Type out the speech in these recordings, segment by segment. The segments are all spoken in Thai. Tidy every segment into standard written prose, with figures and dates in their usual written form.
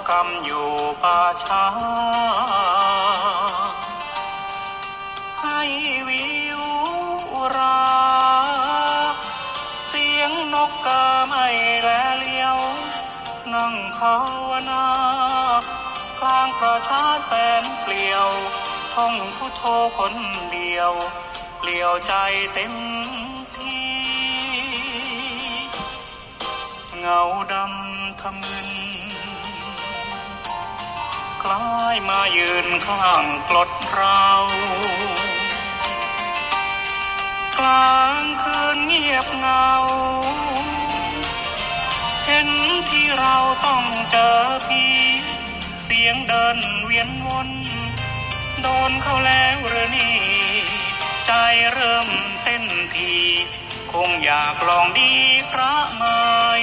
กรรมอยู่ป่าช้าให้วิวราเสียงนกกาไม่แลเลี้ยวนั่งภาวนากลางประชาแสนเปลี่ยวท่องพุทโธคนเดียวเปลี่ยวใจเต็มที่เงาดำทำมึนคล้ายมายืนข้างกลดเรากลางคืนเงียบเงาเห็นที่เราต้องเจอพี่เสียงเดินเวียนวนโดนเขาแล้วหรือนี่ใจเริ่มเต้นทีคงอยากลองดีพระไม้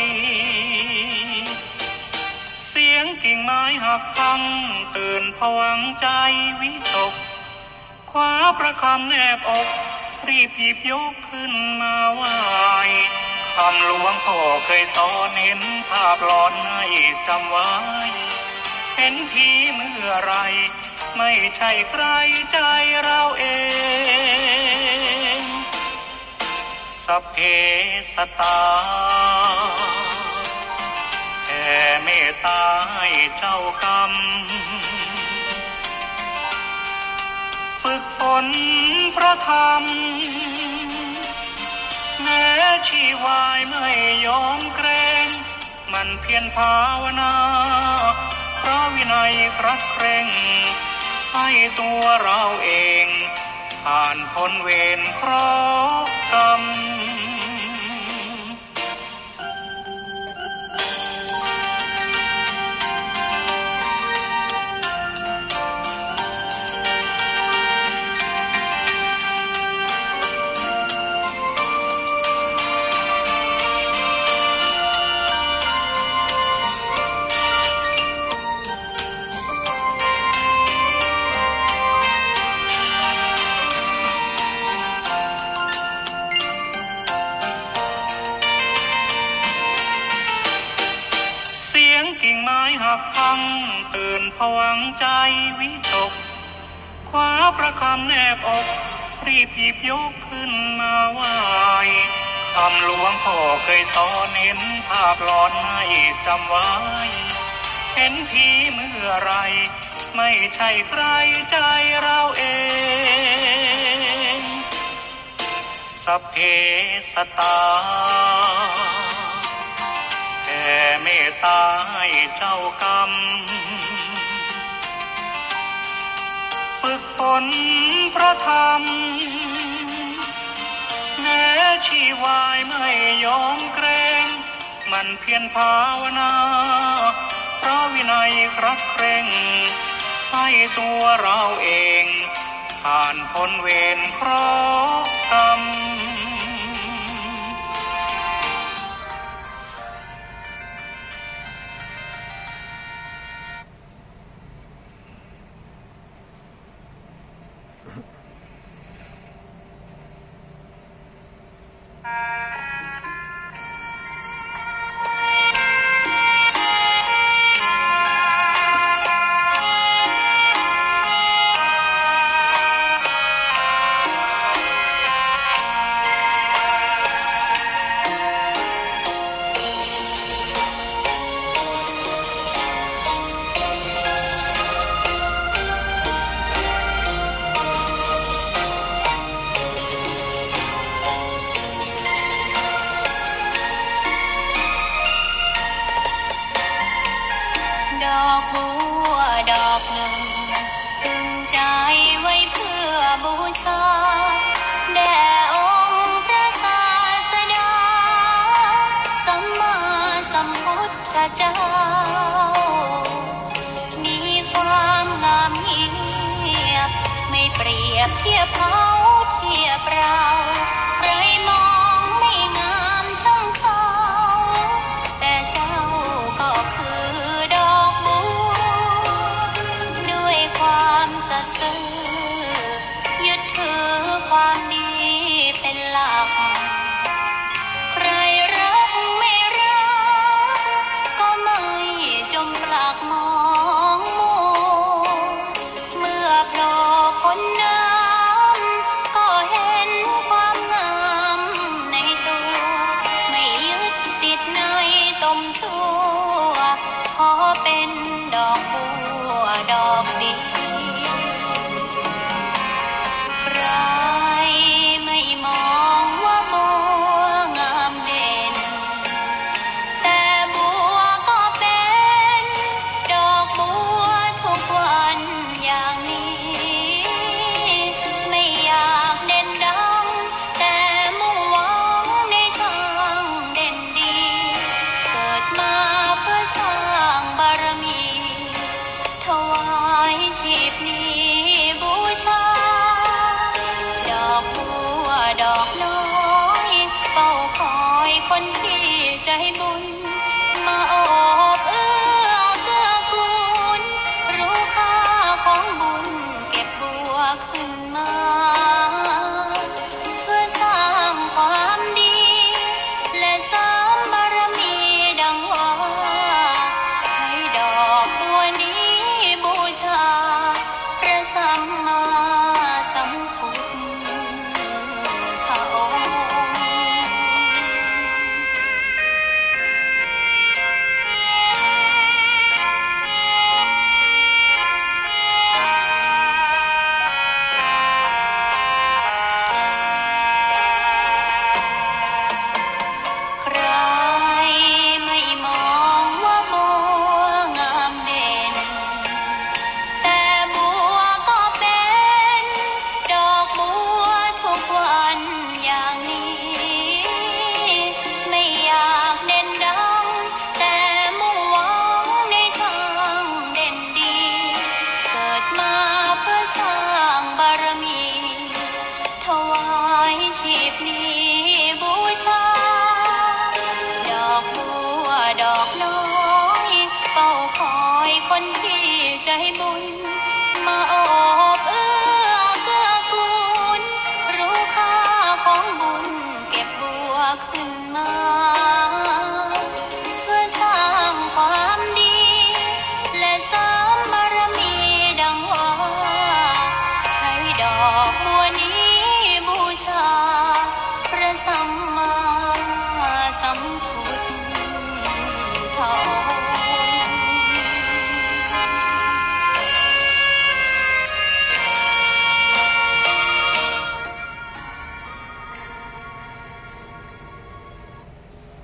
เสียงกิ่งไม้หักพังตื่นผวังใจวิตกคว้าประคำแนบอกรีบหยิบยกขึ้นมาไหว้คำหลวงพ่อเคยสอนเห็นภาพหลอนให้จำไว้เห็นผีเมื่อไรไม่ใช่ใครใจเราเองสัพเพสัตตาแผ่เมตตาให้เจ้ากรรมฝึกฝนพระธรรมแม้ชีวายไม่ยอมเกรงมันเพียรภาวนาเพราะวินัยครัดเคร่งให้ตัวเราเองผ่านพ้นเวรเคราะห์กรรมพังตื่นผวังใจวิตกคว้าประคำแนบอกรีบหยิบยกขึ้นมาไหว้คำหลวงพ่อเคยสอนเห็นภาพหลอนให้จำไว้เห็นผีเมื่อไรไม่ใช่ใครใจเราเองสัพเพสัตตาแผ่เมตตาให้เจ้ากรรมฝึกฝนพระธรรมแม้ชีวายไม่ยอมเกรงมันเพียรภาวนาเพราะวินัยครัดเคร่งให้ตัวเราเองผ่านพ้นเวรเคราะห์กรรม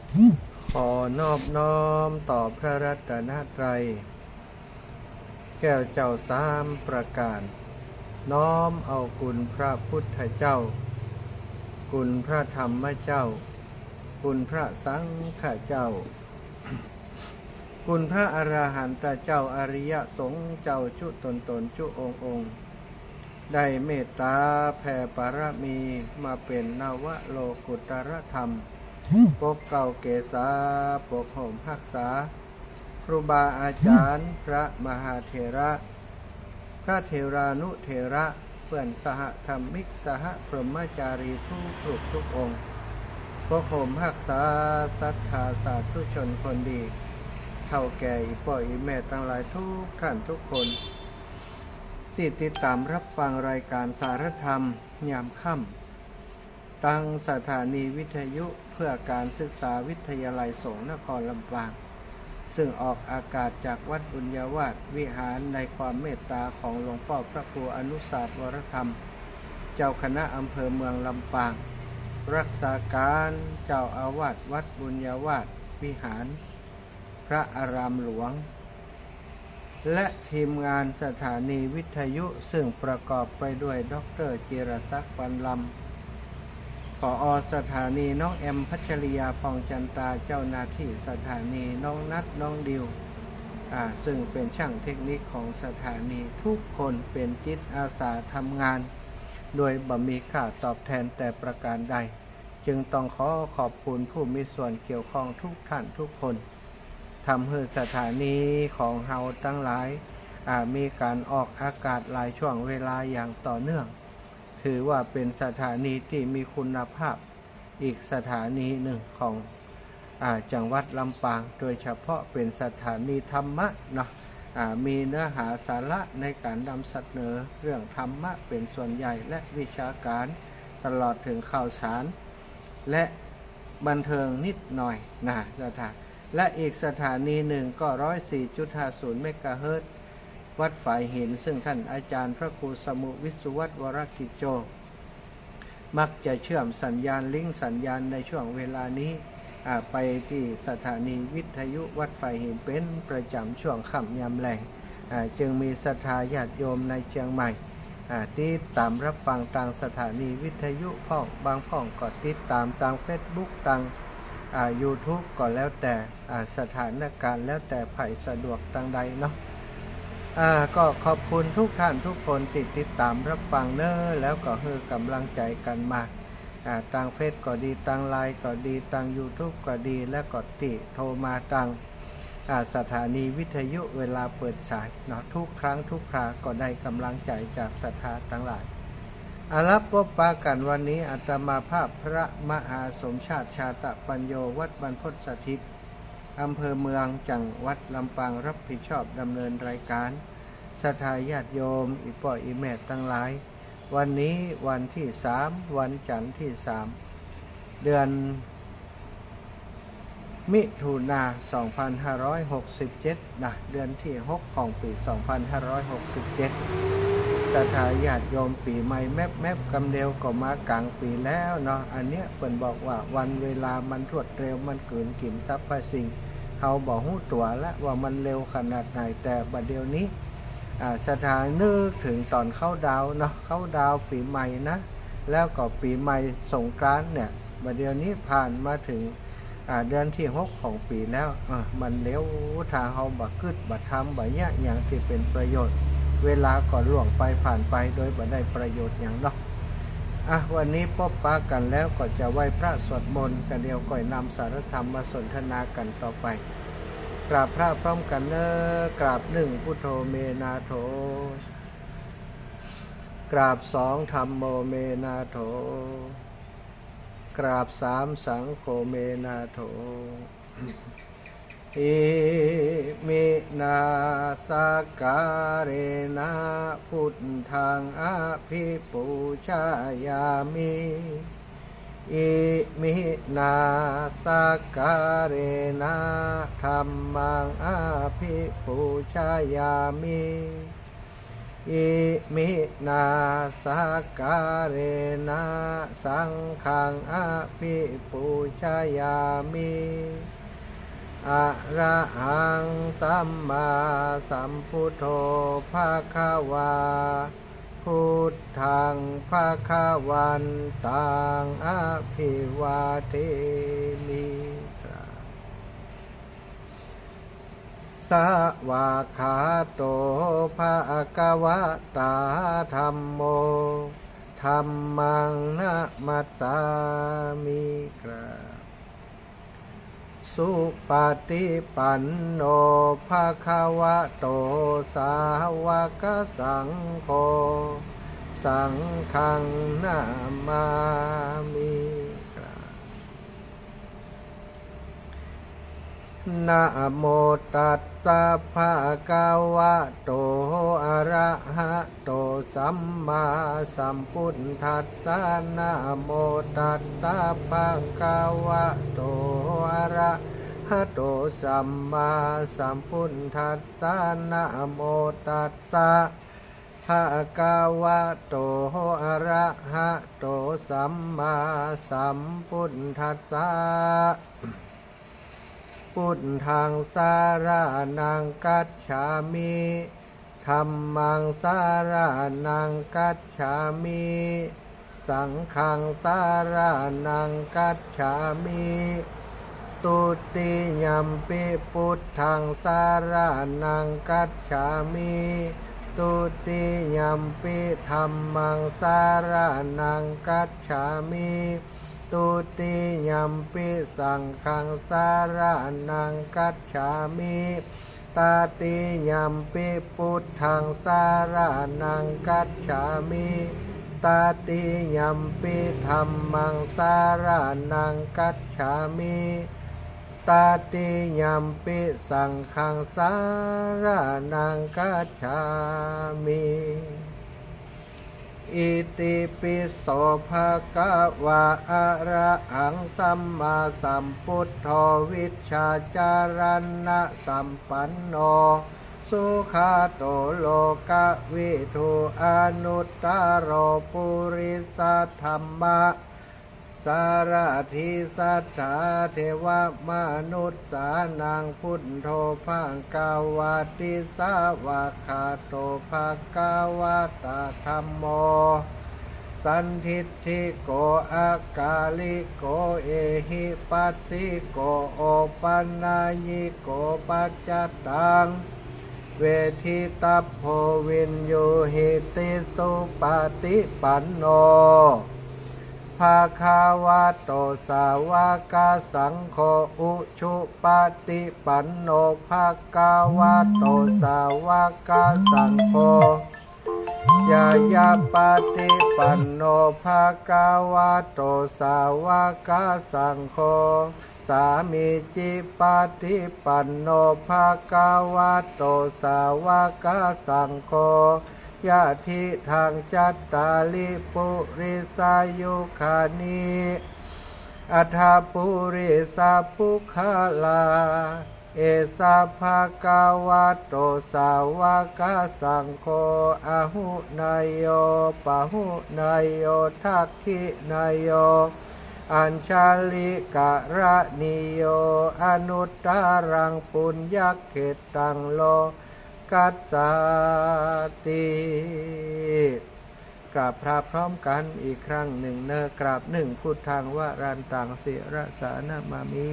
ขอนอบน้อมต่อพระรัตนตรัยแก้วเจ้าสามประการน้อมเอาคุณพระพุทธเจ้าคุณพระธรรมเจ้าคุณพระสังฆเจ้าคุณพระอรหันตเจ้าอริยสงฆ์เจ้าจุตนจุองค์ได้เมตตาแผ่ปรมีมาเป็นนวโลกุตรธรรมปกเก่าเกษาปกห่มรักษาครูบาอาจารย์พระมหาเถระพระเถรานุเถระเพื่อนสหธรรมิกสหพรหมจารีทุกองค์ปกห่มรักษาศรัทธาสาธุชนคนดีเท่าแก่อีพ่ออีแม่ทั้งหลายทุกท่านทุกคนที่ติดตามรับฟังรายการสารธรรมยามค่ำตั้งสถานีวิทยุเพื่อการศึกษาวิทยาลัยสงฆ์นครลำปางซึ่งออกอากาศจากวัดบุญญาวาสวิหารในความเมตตาของหลวงพ่อพระครูอนุสาสน์วรธรรมเจ้าคณะอำเภอเมืองลำปางรักษาการเจ้าอาวาสวัดบุญญาวาสวิหารพระอารามหลวงและทีมงานสถานีวิทยุซึ่งประกอบไปด้วยดร.จิรศักดิ์ ปันลำผอ.สถานีน้องแอมพัชริยาฟองจันตาเจ้าหน้าที่สถานีน้องนัทน้องดิวซึ่งเป็นช่างเทคนิคของสถานีทุกคนเป็นจิตอาสาทำงานโดยบ่มีค่าตอบแทนแต่ประการใดจึงต้องขอขอบคุณผู้มีส่วนเกี่ยวข้องทุกท่านทุกคนทำให้สถานีของเฮาทั้งหลายมีการออกอากาศหลายช่วงเวลาอย่างต่อเนื่องถือว่าเป็นสถานีที่มีคุณภาพอีกสถานีหนึ่งของจังหวัดลำปางโดยเฉพาะเป็นสถานีธรรมะเนาะมีเนื้อหาสาระในการนำเสนอเรื่องธรรมะเป็นส่วนใหญ่และวิชาการตลอดถึงข่าวสารและบันเทิงนิดหน่อยนะและอีกสถานีหนึ่งก็ 104.50 เมกะเฮิรตซ์วัดฝายหินซึ่งท่านอาจารย์พระครูสมุวิสุวัฒน์วรกิจโจมักจะเชื่อมสัญญาณลิงก์สัญญาณในช่วงเวลานี้ไปที่สถานีวิทยุวัดฝายหินเป็นประจำช่วงค่ำยามแลงจึงมีศรัทธาญาติโยมในเชียงใหม่ที่ตามรับฟังทางสถานีวิทยุพ่องบางพ่องก็ติดตามทาง Facebook ทางYouTube ก็แล้วแต่สถานการณ์แล้วแต่ไผ่สะดวกทางใดเนาะก็ขอบคุณทุกท่านทุกคนที่ติดตามรับฟังเนอะแล้วก็ให้กำลังใจกันมาทางเฟซก็ดีทางไลน์ก็ดีทาง YouTube ก็ดีและก็ติโทรมาทางสถานีวิทยุเวลาเปิดสายเนาะทุกครั้งทุกคราก็ได้กำลังใจจากศรัทธาทั้งหลายรับพบปะกันวันนี้อาตมาภาพพระมหาสมชาติชาตปัญโยวัดบรรพตสถิตอำเภอเมืองจังหวัดลำปางรับผิดชอบดำเนินรายการศรัทธาญาติโยมอีพ่ออีแม่ทั้งหลายวันนี้วันที่3วันจันทร์ที่3เดือนมิถุนายน2567นะเดือนที่6ของปี2567ศรัทธาญาติโยมปีใหม่แมบกำเดียวก็มากลางปีแล้วเนาะอันเนี้ยเพิ่นบอกว่าวันเวลามันรวดเร็วมันเกินกินสรรพสิ่งเขาบอกหู้ตัวแล้วว่ามันเร็วขนาดไหนแต่บัดเดี๋ยวนี้ศรัทธานึกถึงตอนเข้าดาวเนาะเข้าดาวปีใหม่นะแล้วก็ปีใหม่สงกรานต์เนี่ยบัดเดี๋ยวนี้ผ่านมาถึงเดือนที่6ของปีแล้วมันเร็วถ้าเฮาบ่คิดบ่ทำบ่ยะอย่างที่เป็นประโยชน์เวลาก็ล่วงไปผ่านไปโดยบ่ได้ประโยชน์อย่างเนาะวันนี้พบปะกันแล้วก็จะไหว้พระสวดมนต์กันเดียวก่อยนำสารธรรมมาสนทนากันต่อไปกราบพระพร้อมกันเนอกราบ1พุทโธเมนาโถกราบ2ธัมโมเมนาโถกราบ3สังโฆเมนาโถอิมินาสการะนะพุทธังอภิปูชายามิอิมินาสการะนะธัมมังอภิปูชายามิอิมินาสการเรนะสังฆังอภิปูชยามิอะระหังสัมมาสัมพุทโธภะคะวาพุทธังภะคะวันตังอภิวาเทมิสวากขาโตภะคะวะตาธัมโมธัมมังนะมัสสามิสุปฏิปันโนภะคะวะโตสาวกสังโฆสังฆังนามามินะโมตัสสะภะคะวะโตอะระหะโตสัมมาสัมพุทธัสสะนะโมตัสสะภะคะวะโตอะระหะโตสัมมาสัมพุทธัสสะนะโมตัสสะภะคะวะโตอะระหะโตสัมมาสัมพุทธัสสะพุทธังสารนังกัจฉามิธัมมังสารนังกัจฉามิสังฆังสารนังกัจฉามิตุติยัมปิพุทธังสารนังกัจฉามิตุติยัมปิธัมมังสารนังกัจฉามิตุติยัมปิสังฆังสารนังกัจฉามิตาติยัมปิพุทธังสารนังกัจฉามิตาติยัมปิธัมมังสารนังกัจฉามิตาติยัมปิสังฆังสารนังกัจฉามิอิติปิโสภะคะวะอะระหังสัมมาสัมพุทโธวิชชาจารณะสัมปันโนสุขาโตโลกวิทูอนุตตโรปุริสธัมมะสารถิสัทธาเทวมนุษย์สานังพุทโธภังกาวาติสาวะคาโตภะคะวะตาธัมโมสันทิฏฐิโกอากาลิโกเอหิปัสสิโกโอปันนายิโกปัจจตังเวทิตัพโพวินโยหิติสุปฏิปันโนภะคะวะโตสาวกสังโฆอุชุปฏิปันโนภะคะวะโตสาวกสังโฆยายาปฏิปันโนภะคะวะโตสาวกสังโฆสามีจิปฏิปันโนภะคะวะโตสาวกสังโฆยะทิทางจัตตาลิปุริสายุคานิอัฏฐปุริสาปุคลาเอสาภะคะวะโตสาวกสังโฆอะหุนายโยปะหุนายโยทักขินายโยอัญชาลิกะระนิโยอนุตตรังปุญญเขตังโลกัสสติกราบพระพร้อมกันอีกครั้งหนึ่งกราบหนึ่งพุทธังวรันตังศิรสานามามิ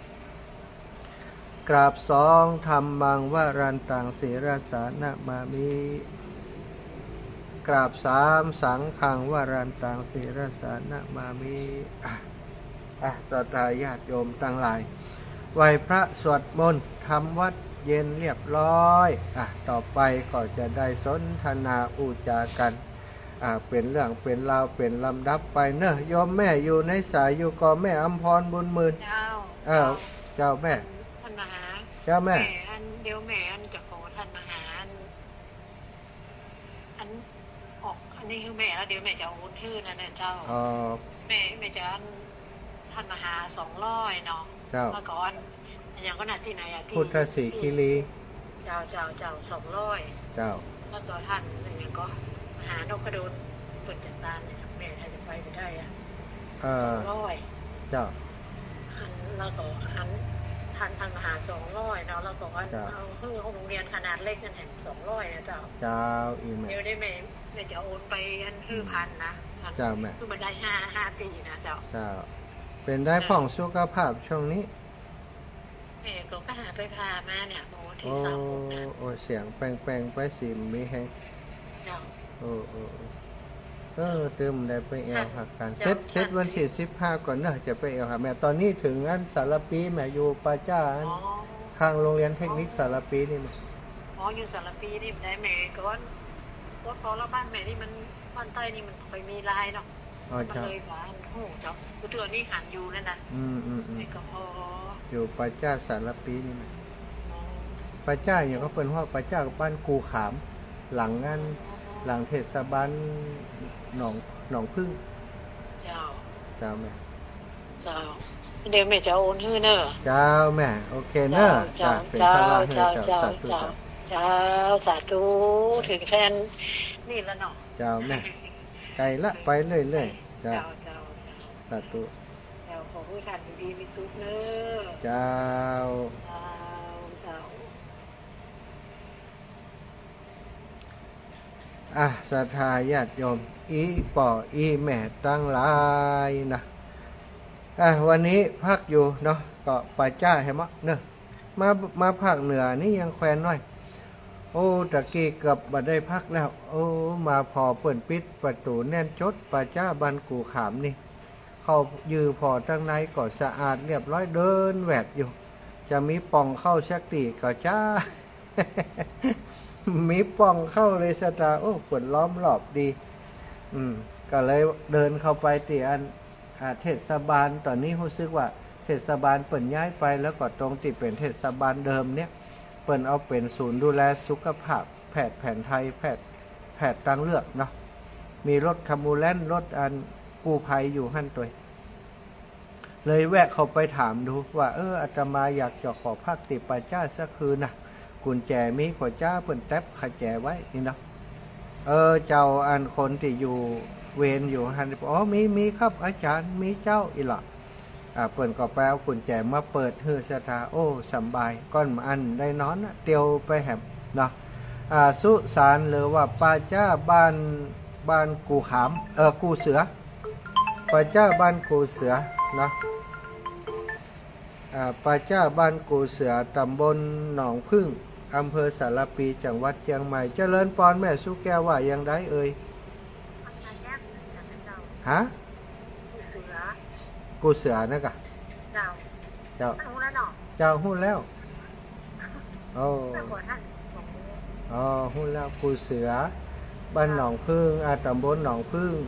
กราบสองธัมมังวรันตังศิรสานามามิกราบสามสังฆังวรันตังศิรสานามามิศรัทธาญาติโยมทั้งหลายไหว้พระสวดมนต์ทำวัดเย็นเรียบร้อยต่อไปก็จะได้สนทนาอุจากันเป็นเรื่องเป็นราวเป็นลำดับไปเนอะโยมแม่อยู่ในสายอยู่ก็แม่อำพรบุญหมื่นเจ้าแม่ท่านมหาเจ้าแม่เดี๋ยวแม่จะขอท่านมหาอันนี้คือแม่แล้วเดี๋ยวแม่จะเอาหุ้นชื่อนั่นนะเจ้าแม่จะท่านมหา200เนาะเมื่อก่อนอย่างก็น่ะที่ไหนที่พุทธศรีคีรีเจ้า200 เจ้าแล้วต่อท่านอย่างก็หานกกระโดนเปิดจัดการเนี่ยแม่ถ้าจะไปได้อ่ะ200 เจ้าเราต่อทันมหา200เนาะเราบอกว่าเอาโรงเรียนขนาดเล็กนั่นแห่ง200นะเจ้าอีแม่เดี๋ยวได้แม่จะโอนไปกัน1,000นะเจ้าแม่คือมันได้5 ปีนะเจ้าเป็นได้ผ่องสุขภาพช่วงนี้แม่ก็ไปหาไปพามาเนี่ยโอ้ที่สามนะโอ้เสียงแปลงไปสิมีแฮงเจ้าเติมได้ไปแอลหักกันเซ็ตวันที่15ก่อนเนอะจะไปแอลหาแม่ตอนนี้ถึงอันสารปีแม่อยู่ป่าจ้าข้างโรงเรียนเทคนิคสารปีนี่มั้ยอยู่สารปีนี่ได้แม่ก็ว่าพอแล้วบ้านแม่นี่มันบ้านใต้นี่มันไปมีลายเนาะมันเลยหวานโหเจ้าคือตัวนี้หันอยู่นั่นน่ะนี่ก็พออยู่ป่าจ้าสารปีนี่มั้ยป่าจ้าอย่างก็เปิ้นว่าป่าจ้ากับบ้านกูขามหลังงานหลังเทศบาลหนองพึ่งเจ้าแม่เดี๋ยวแม่จะโอนให้เนอะเจ้าแม่โอเคเนอะเป็นพระให้เจ้าสาธุถึงแค่นี่แล้วเนาะเจ้าแม่ไกลละไปเรื่อยๆเจ้าสาธุเจ้าขอให้ท่านดีมีสุขเนอะเจ้าศรัทธาญาติโยมอีป่ออีแม่ตั้งหลายนะวันนี้พักอยู่เนาะก็ป่าจ้าเห็นมั้ยเนอะมาภาคเหนือนี่ยังแควนน้อยโอ้ตะกี้เกือบบ่ได้พักแล้วโอ้มาพอเปิ่นปิดประตูแน่นจดป่าจ้าบ้านกูขามนี่เข้ายือพอตั้งในก็สะอาดเรียบร้อยเดินแหวดอยู่จะมีป่องเข้าชักตีก็จ้ามีป่องเข้าเลยสตาโอ้เปิดล้อมรอบดีก็เลยเดินเข้าไปตีอันเทศบาลตอนนี้รู้สึกว่าเทศบาลเปิ่นย้ายไปแล้วก็ตรงที่เป็นเทศบาลเดิมเนี่ยเปิ่นเอาเป็นศูนย์ดูแลสุขภาพแพทย์แผนไทยแพทย์ทางเลือกเนาะมีรถคามูแลนรถอันกู้ภัยอยู่หั่นตัวเลยแวะเข้าไปถามดูว่าอาตมาอยากจะขอพักติป่าจ้าสักคืนน่ะกุญแจมีขอจ้าเพิ่นแท็บขแจไว้นี่เนาะเจ้าอันคนที่อยู่เวรอยู่หันมีครับอาจารย์มีเจ้าอีหล่ะเพิ่นก็ไปเอากุญแจมาเปิดฮือสถาโอ้สบายก้อนอันได้นอนเตียวไปแหมเนาะสุสานหรือว่าป่าจ้าบ้านกูขามกูเสือป่าจ้าบ้านกูเสือเนาะป่าจ้าบ้านกูเสือตำบลหนองพึ่งอำเภอสารปีจังหวัดเชียงใหม่เจริญปอนแม่สุแก้วว่ายังได้ฮะกูเสือนะกะเจ้าหู้แล้วหู้แล้วกูเสือบ้านหนองพึ่งตำบลหนองพึ่ง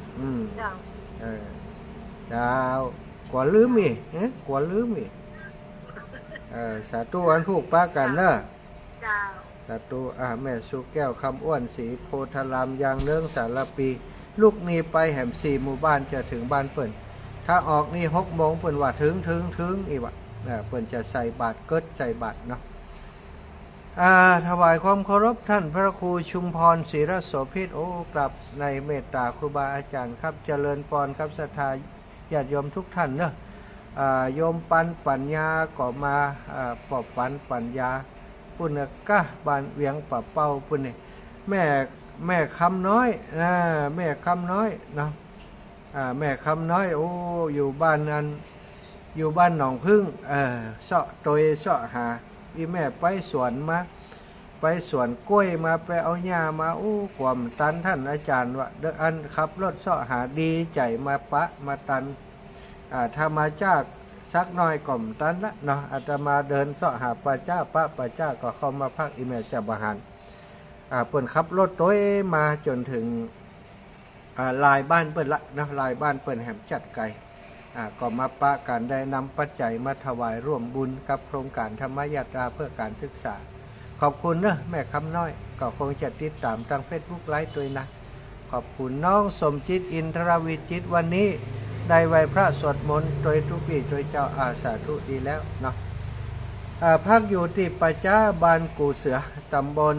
เจ้ากว่าลืมอีกว่าลืมอีกสาธุอันถูกป้ากันเนอะสาธุแม่สุแก้วคำอ้วนสีโพธารามยางเรื่องสารปีลูกนี้ไปแห่ม4หมู่บ้านจะถึงบ้านเปิ่นถ้าออกนี่6 โมงเปิ่นว่าถึงอีกว่ะเปิ่นจะใส่บาตรเกิดใส่บาตรเนาะถวายความเคารพท่านพระครูชุมพรศรีรโสภิตโอ้กลับในเมตตาครูบาอาจารย์ครับเจริญพรครับศรัทธาญาติโยมทุกท่านเนอะโยมปัญญาก็มาปอบปัญญาปุ่นกะบ้านเวียงป่าเป้าปุ่นนี่แม่คำน้อยแม่คำน้อยเนาะแม่คำน้อยโอ้อยู่บ้านนั้นอยู่บ้านหนองพึ่งเสาะโตยเสาะหาอีแม่ไปสวนมาไปสวนกล้วยมาไปเอาหญ้ามาโอ้กว่าตันท่านอาจารย์ว่าเด้ออันขับรถเสาะหาดีใจมามาตันถ้ามาจากสักน้อยก่อมตันละเนาะอาตมาเดินเสาะหาป่าจ้าก็เข้ามาพักอีแม่จะบาหารเปิ่นขับรถตัวมาจนถึงลายบ้านเปิ่นละนะลายบ้านเปิ่นแหมจัดไก่ก็มาปะกันได้นำปัจจัยมาถวายร่วมบุญกับโครงการธรรมยาตราเพื่อการศึกษาขอบคุณเนอะแม่คำน้อยก็คงจะติดตามทาง Facebook ไลฟ์ตัวนะขอบคุณน้องสมจิตอินทรวิจิตวันนี้ได้ไหว้พระสวดมนต์โดยทุกปีโดยเจ้าสาธุดีแล้วเนาะพักอยู่ที่ปัจจาบ้านกูเสือตำบล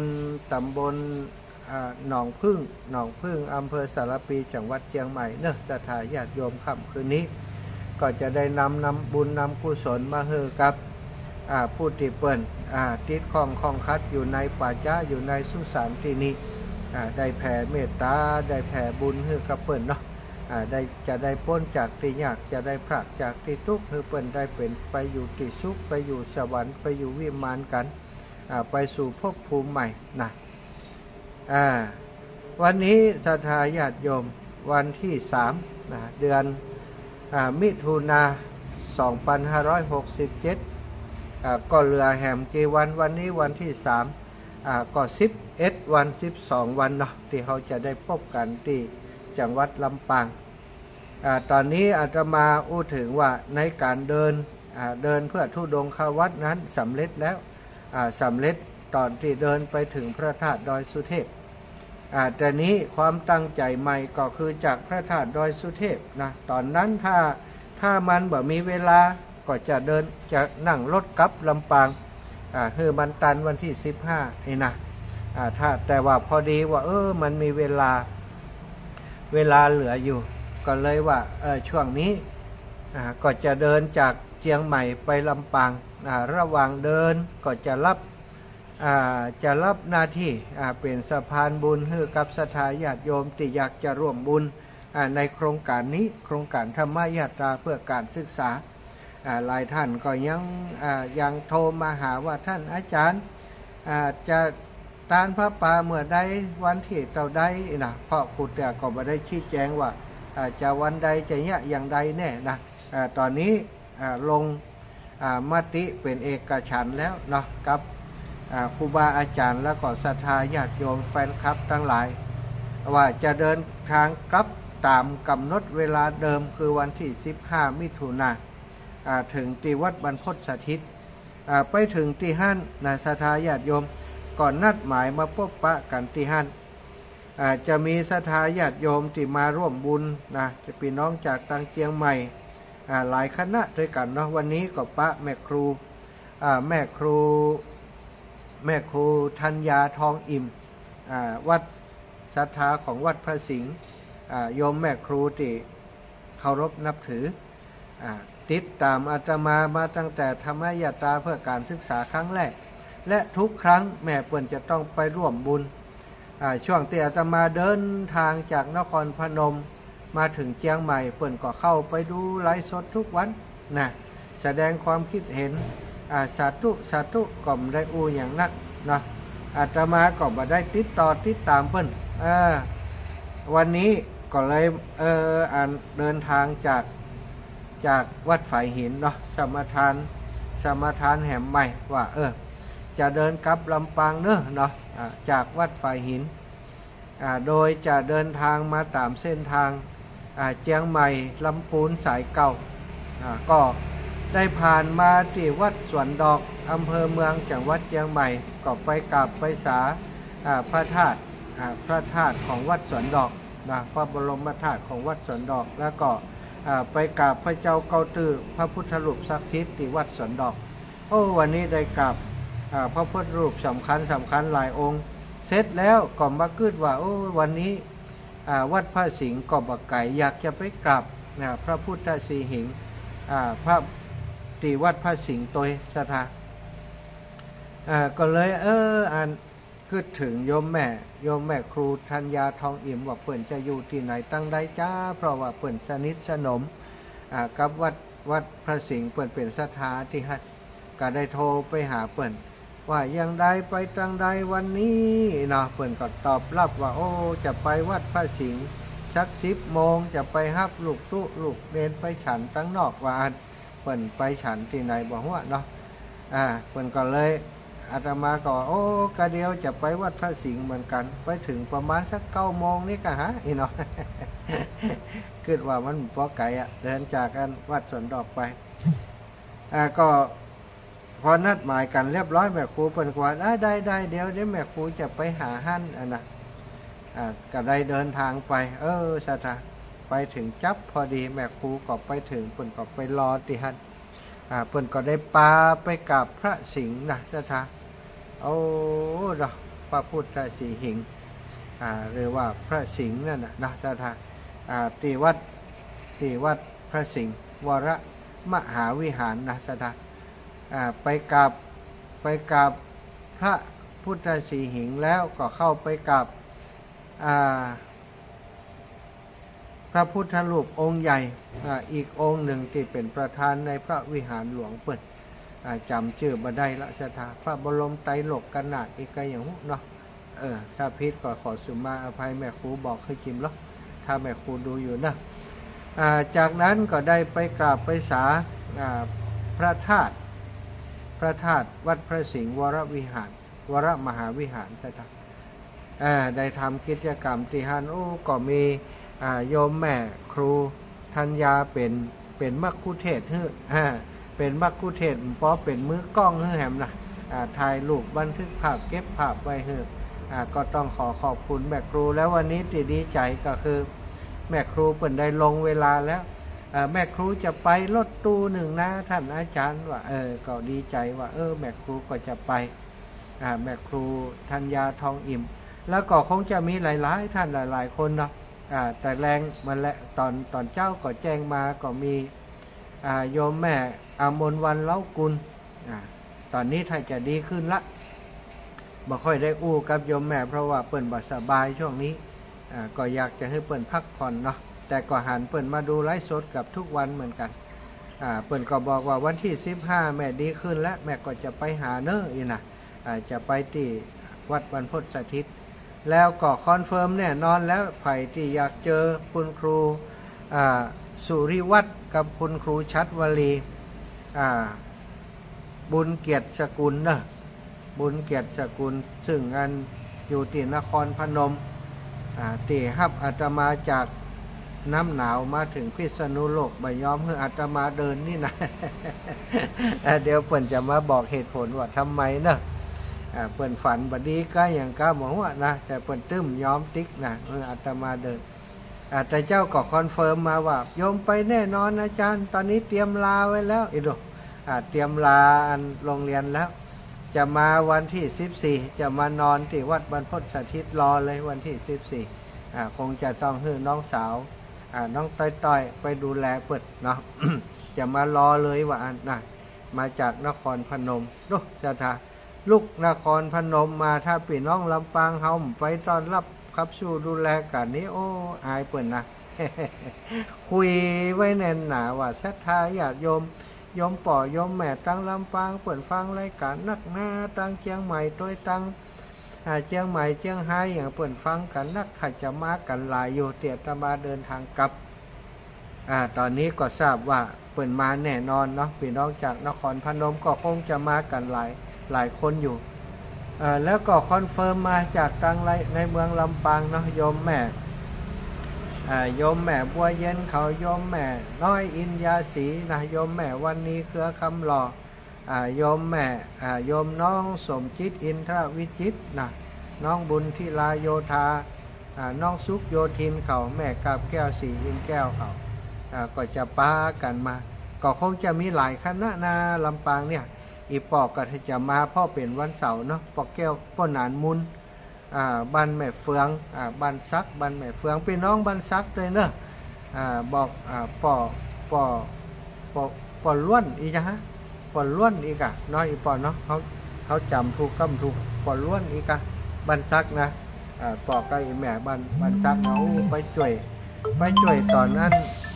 หนองพึ่งอำเภอสารปีจังหวัดเชียงใหม่เนอะศรัทธาญาติโยมค่ำคืนนี้ก็จะได้นำบุญนำกุศลมาให้กับผู้ที่เปิ้นติดของคัดอยู่ในปัจจาอยู่ในสุสานที่นี้ได้แผ่เมตตาได้แผ่บุญให้กับเปิ้นเนาะจะได้พ้นจากที่ยากจะได้พรากจากที่ทุกข์ให้เปิ้นได้เป็นไปอยู่ที่สุขไปอยู่สวรรค์ไปอยู่วิมานกันไปสู่ภพภูมิใหม่นะวันนี้ศรัทธาญาติโยมวันที่3เดือนมิถุนา2567ก็เหลือแหมกี่วันนี้วันที่3ก็11 วัน12 วันเนาะที่เขาจะได้พบกันที่จังหวัดลำปางตอนนี้อาตมาอู้ถึงว่าในการเดินเพื่อธุดงควัดนั้นสำเร็จแล้วสำเร็จตอนที่เดินไปถึงพระธาตุดอยสุเทพแต่นี้ความตั้งใจใหม่ก็คือจากพระธาตุดอยสุเทพนะตอนนั้นถ้ามันบ่มีเวลาก็จะนั่งรถกลับลำปางคือมันตันวันที่15นี่นะแต่ว่าพอดีว่ามันมีเวลาเหลืออยู่ก็เลยว่าช่วงนี้ก็จะเดินจากเชียงใหม่ไปลำปางระหว่างเดินก็จะรับหน้าที่เป็นสะพานบุญให้กับศรัทธาญาติโยมที่อยากจะร่วมบุญในโครงการนี้โครงการธรรมยาตราเพื่อการศึกษาหลายท่านก็ยังโทรมาหาว่าท่านอาจารย์จะทานพระป่าเมื่อใดวันที่เท่าใดนะเพราะผู้แต่ก็ไม่ได้ชี้แจงว่าจะวันใดจะอย่างใดแน่นะตอนนี้ลงมติเป็นเอกฉันท์แล้วเนาะกับครูบาอาจารย์แล้วก็ศรัทธาญาติโยมแฟนคลับทั้งหลายว่าจะเดินทางกลับตามกำหนดเวลาเดิมคือวันที่15 มิถุนายนถึงที่วัดบรรพตสถิตไปถึงที่ห้านศรัทธาญาติโยมก่อนนัดหมายมาพบปะกันที่ห้านจะมีศรัทธาญาติโยมที่มาร่วมบุญนะจะพี่น้องจากทางเชียงใหม่หลายคณะด้วยกันเนาะวันนี้ก็ปะแม่ครูธัญญาทองอิ่มวัดศรัทธาของวัดพระสิงห์โยมแม่ครูที่เคารพนับถือติดตามอาตมาตั้งแต่ธรรมยาตราเพื่อการศึกษาครั้งแรกและทุกครั้งแม่เปิ้นจะต้องไปร่วมบุญช่วงที่อาตมาเดินทางจากนครพนมมาถึงเชียงใหม่เปิ้นก็เข้าไปดูไลฟ์สดทุกวันนะแสดงความคิดเห็นสาธุก็ไม่ได้อู้อย่างนักนะอาตมาก็บ่ได้ติดตามเปิ้นวันนี้ก็เลยเดินทางจากวัดฝ่ายหินเนาะสมทานแห่มใหม่ว่าจะเดินกลับลำปางเนาะจากวัดฝ่ายหินโดยจะเดินทางมาตามเส้นทางเชียงใหม่ลำพูนสายเก่าก็ได้ผ่านมาที่วัดสวนดอกอำเภอเมืองจังหวัดเชียงใหม่ก็ไปกราบไปสาพระธาตุของวัดสวนดอกนะพระบรมธาตุของวัดสวนดอกแล้วก็ไปกราบพระเจ้าเกาตื้อพระพุทธรูปศักดิ์สิทธิ์ที่วัดสวนดอกวันนี้ได้กราบพระพุทธรูปสำคัญหลายองค์เสร็จแล้วก็มาคิดว่าวันนี้วัดพระสิงห์ก็บักไก่อยากจะไปกราบพระพุทธสีหิงพระที่วัดพระสิงห์ตัวศรัทธาก็เลยคิดถึงโยมแม่ครูธัญญาทองอิ่มว่าเพิ่นจะอยู่ที่ไหนตั้งใดจ้าเพราะว่าเพิ่นสนิทสนมกับวัดพระสิงห์เพิ่นเป็นศรัทธาที่ฮัดก็ได้โทรไปหาเพิ่นว่ายังใดไปตั้งใดวันนี้เนาะเพิ่นก็ตอบรับว่าจะไปวัดพระสิงห์สัก10 โมงจะไปฮับลูกเดินไปฉันตั้งนอกว่าเพิ่นไปฉันที่ไหนบอกว่าเนาะเพิ่นก็เลยอาตมาก็กะเดียวจะไปวัดพระสิงห์เหมือนกันไปถึงประมาณสัก9 โมงนี่ก็อีเนาะ คิดว่ามันพอไกลเดินจากกันวัดสวนดอกไปก็พอนัดหมายกันเรียบร้อยแม่ครูเพิ่นก็ว่าได้เดี๋ยวแม่ครูจะไปหาหั่นนะก็ได้เดินทางไปศรัทธาไปถึงจับพอดีแม่ครูก็ไปถึงเพิ่นก็ไปรอที่หั่นเพิ่นก็ได้ปาไปกับพระสิงห์นะเจ้าท่าเอาดอกพระพุทธสีหิงหรือว่าพระสิงห์นั่นนะเจ้าท่าที่วัดพระสิงห์วรมหาวิหารนะเจ้าท่าไปกับพระพุทธสีหิงแล้วก็เข้าไปกับพระพุทธรูปองค์ใหญ่อีกองค์หนึ่งที่เป็นประธานในพระวิหารหลวงเปิดจำชื่อมาได้ละสถาพระบรมไตรโลกนาถอีกไกอย่างเนาะถ้าพิษก็ขอสุมาอภัยแม่ครูบอกให้จิมแล้วถ้าแม่ครูดูอยู่นะจากนั้นก็ได้ไปกราบไปสาพระธาตุวัดพระสิงห์วรวิหารวรมหาวิหารสถาได้ทำกิจกรรมที่ฮันก็มีโยมแม่ครูธัญญาเป็นมัคคุเทศก์เป็นมัคคุเทศก์เพราะเป็นมือกล้องแหมนะถ่ายรูปบันทึกภาพเก็บภาพไว้ก็ต้องขอบคุณแม่ครูแล้ววันนี้ที่ดีใจก็คือแม่ครูเปิ่นได้ลงเวลาแล้วแม่ครูจะไปรถตู้หนึ่งนะท่านอาจารย์ว่าก็ดีใจว่าแม่ครูก็จะไปแม่ครูธัญญาทองอิ่มแล้วก็คงจะมีหลายๆท่านหลายๆคนเนาะแต่แรงมันและตอนเจ้าก็แจ้งมาก็มีโยมแม่อมนวันเล้ากุลตอนนี้ถ้าจะดีขึ้นละบ่ค่อยได้อู้กับโยมแม่เพราะว่าเปิ่นบ่สบายช่วงนี้ก็อยากจะให้เปิ่นพักผ่อนเนาะแต่ก็หันเปิ่นมาดูไลฟ์สดกับทุกวันเหมือนกันเปิ่นก็บอกว่าวันที่15แม่ดีขึ้นแล้วแม่ก็จะไปหาเน้ออีนะจะไปที่วัดบรรพตสถิตแล้วก็คอนเฟิร์มแน่นอนแล้วไผ่ที่อยากเจอคุณครูสุริวัฒน์กับคุณครูชัดวลีบุญเกียรติสกุลนะบุญเกียรติสกุลซึ่งอันอยู่ที่นครพนมที่ฮับอาตมาจากน้ำหนาวมาถึงพิษณุโลกไม่ยอมให้อาตมาเดินนี่นะเดี๋ยวเพิ่นจะมาบอกเหตุผลว่าทำไมนะเปิ่นฝันบดีก็อย่างก้าหมอว่านะแต่เปิ่นตึ้มย้อมติ๊กนะอาตมาเดินแต่เจ้าก็คอนเฟิร์มมาว่าโยมไปแน่นอนอาจารย์ตอนนี้เตรียมลาไว้แล้วอีกเตรียมลาโรงเรียนแล้วจะมาวันที่14จะมานอนที่วัดบรรพตสถิตรอเลยวันที่14คงจะต้องให้น้องสาวน้องต้อยไปดูแลเปิดเนาะ จะมารอเลยว่านะมาจากนครพนมดูจะทาลูกนครพนมมาถ้าพี่น้องลำปางเฮาไปต้อนรับขับสู้ดูแลกันนี้โอ้อายเปิ่นนะ คุยไว้แน่นหนาว่าศรัทธาญาติโยมป่อโยมแม่ตั้งลำปางเปิ่นฟังรายการนักหน้าตั้งเชียงใหม่โดยตั้งเชียงใหม่เชียงไฮ้อย่างเปิ่นฟังกันนักขัดจะมากันหลายอยู่เตียตมาเดินทางกลับตอนนี้ก็ทราบว่าเปิ่นมาแน่นอนเนาะพี่น้องจากนครพนมก็คงจะมากันหลายคนอยู่แล้วก็คอนเฟิร์มมาจากทางในเมืองลำปางเนาะโยมแม่บัวเย็นเขาโยมแม่น้อยอินยาศรีนะโยมแม่วันนี้เครือคำหล่อโยมแม่โยมน้องสมจิตอินทรวิจิตนะน้องบุญทิลาโยธาน้องสุขโยธินเขาแม่กาบแก้วสีอินแก้วเขาก็จะปากันมาก็คงจะมีหลายคณะนาลำปางเนี่ยอีปอกก็จะมาพ่อเป็นวันเสาร์เนาะปอกแก้วป้อนานมุนบ้านแม่เฟืองบ้านซักบ้านแม่เฟืองพี่น้องบ้านซักเลยเนอะบอกปอล้วนอีกฮะปอล้วนอีกน้อยอีปอเนาะเขาจำถูกกำถูกปอล้วนอีกบ้านซักนะปอกกับอีแม่บ้านซักเอาไปช่วยตอนนั้น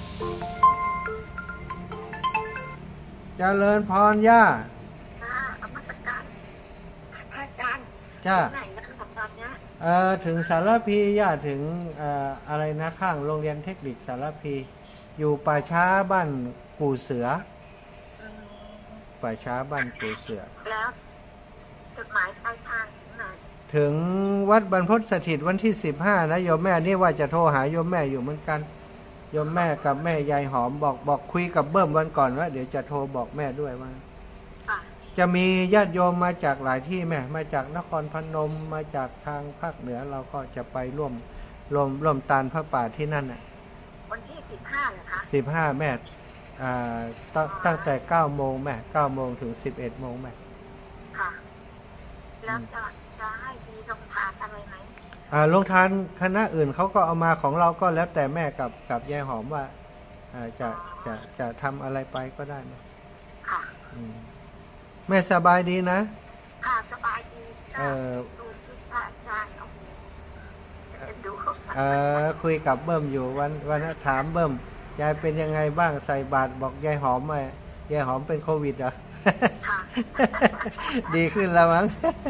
เจริญพรย่าจ้าถึงสารพีย่าถึงอะไรนะข้างโรงเรียนเทคนิคสารพีอยู่ป่าช้าบ้านกู่เสือป่าช้าบ้านกู่เสือแล้วจุดหมายปลายทางไหนถึงวัดบรรพตสถิตวันที่15นะโยมแม่นี่ว่าจะโทรหาโยมแม่อยู่เหมือนกันโยมแม่กับแม่ยายหอมบอกคุยกับเบิ้มวันก่อนว่าเดี๋ยวจะโทรบอกแม่ด้วยว่าจะมีญาติโยมมาจากหลายที่แม่มาจากนครพนมมาจากทางภาคเหนือเราก็จะไปร่วมตานพระป่าที่นั่นน่ะวันที่15นะคะ15แม่ตั้งแต่9 โมงแม่9 โมงถึง11 โมงแม่ค่ะแล้วจะให้มีโรงทานอะไรไหมโรงทานคณะอื่นเขาก็เอามาของเราก็แล้วแต่แม่กับยายหอมว่าจะทำอะไรไปก็ได้นะค่ะแม่สบายดีนะค่ะสบายดีดูที่พระอาจารย์ดูคุยกับเบิ้มอยู่วันถามเบิ้มยายเป็นยังไงบ้างใส่บาตรบอกยายหอมยายหอมเป็นโควิดเหรอดีขึ้นแล้วมั้ง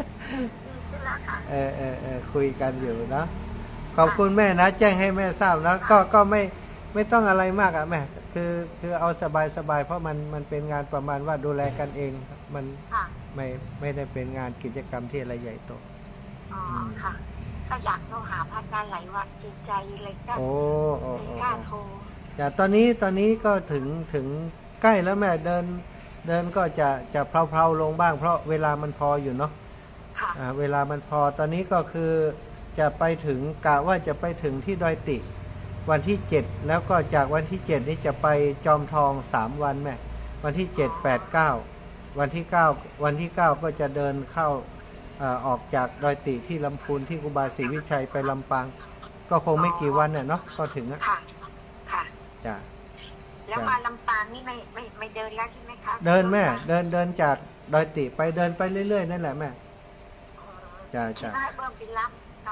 คุยกันอยู่นะขอบคุณแม่นะแจ้งให้แม่ทราบนะก็ไม่ต้องอะไรมากอ่ะแม่คือเอาสบายเพราะมันเป็นงานประมาณว่าดูแลกันเองมันไม่ได้เป็นงานกิจกรรมที่อะไรใหญ่โตอ๋อค่ะก็อยากโทรหาพระอาจารย์หลายวันจิตใจเลยก็กล้าโทรแต่ตอนนี้ก็ถึงใกล้แล้วแม่เดินก็จะเพลาๆลงบ้างเพราะเวลามันพออยู่เนาะเวลามันพอตอนนี้ก็คือจะไปถึงกะว่าจะไปถึงที่ดอยติวันที่7แล้วก็จากวันที่7นี้จะไปจอมทอง3 วันแม่วันที่7 8 9วันที่9ก็จะเดินเข้าออกจากดอยติที่ลำพูนที่ครูบาศรีวิชัยไปลำปางก็คงไม่กี่วันเนาะก็ถึงนะค่ะจ้ะแล้วมาลำปางนี่ไม่เดินแล้วใช่ไหมคะเดินแม่เดินจากดอยติไปเดินไปเรื่อยๆนั่นแหละแม่จ้ะให้เบิ้มไปรับ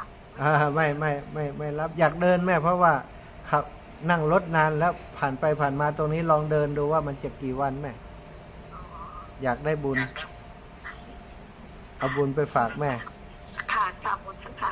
ไม่รับอยากเดินแม่เพราะว่าขับนั่งรถนานแล้วผ่านไปผ่านมาตรงนี้ลองเดินดูว่ามันจะกี่วันแม่อยากได้บุญเอาบุญไปฝากแม่ค่ะบุญค่ะ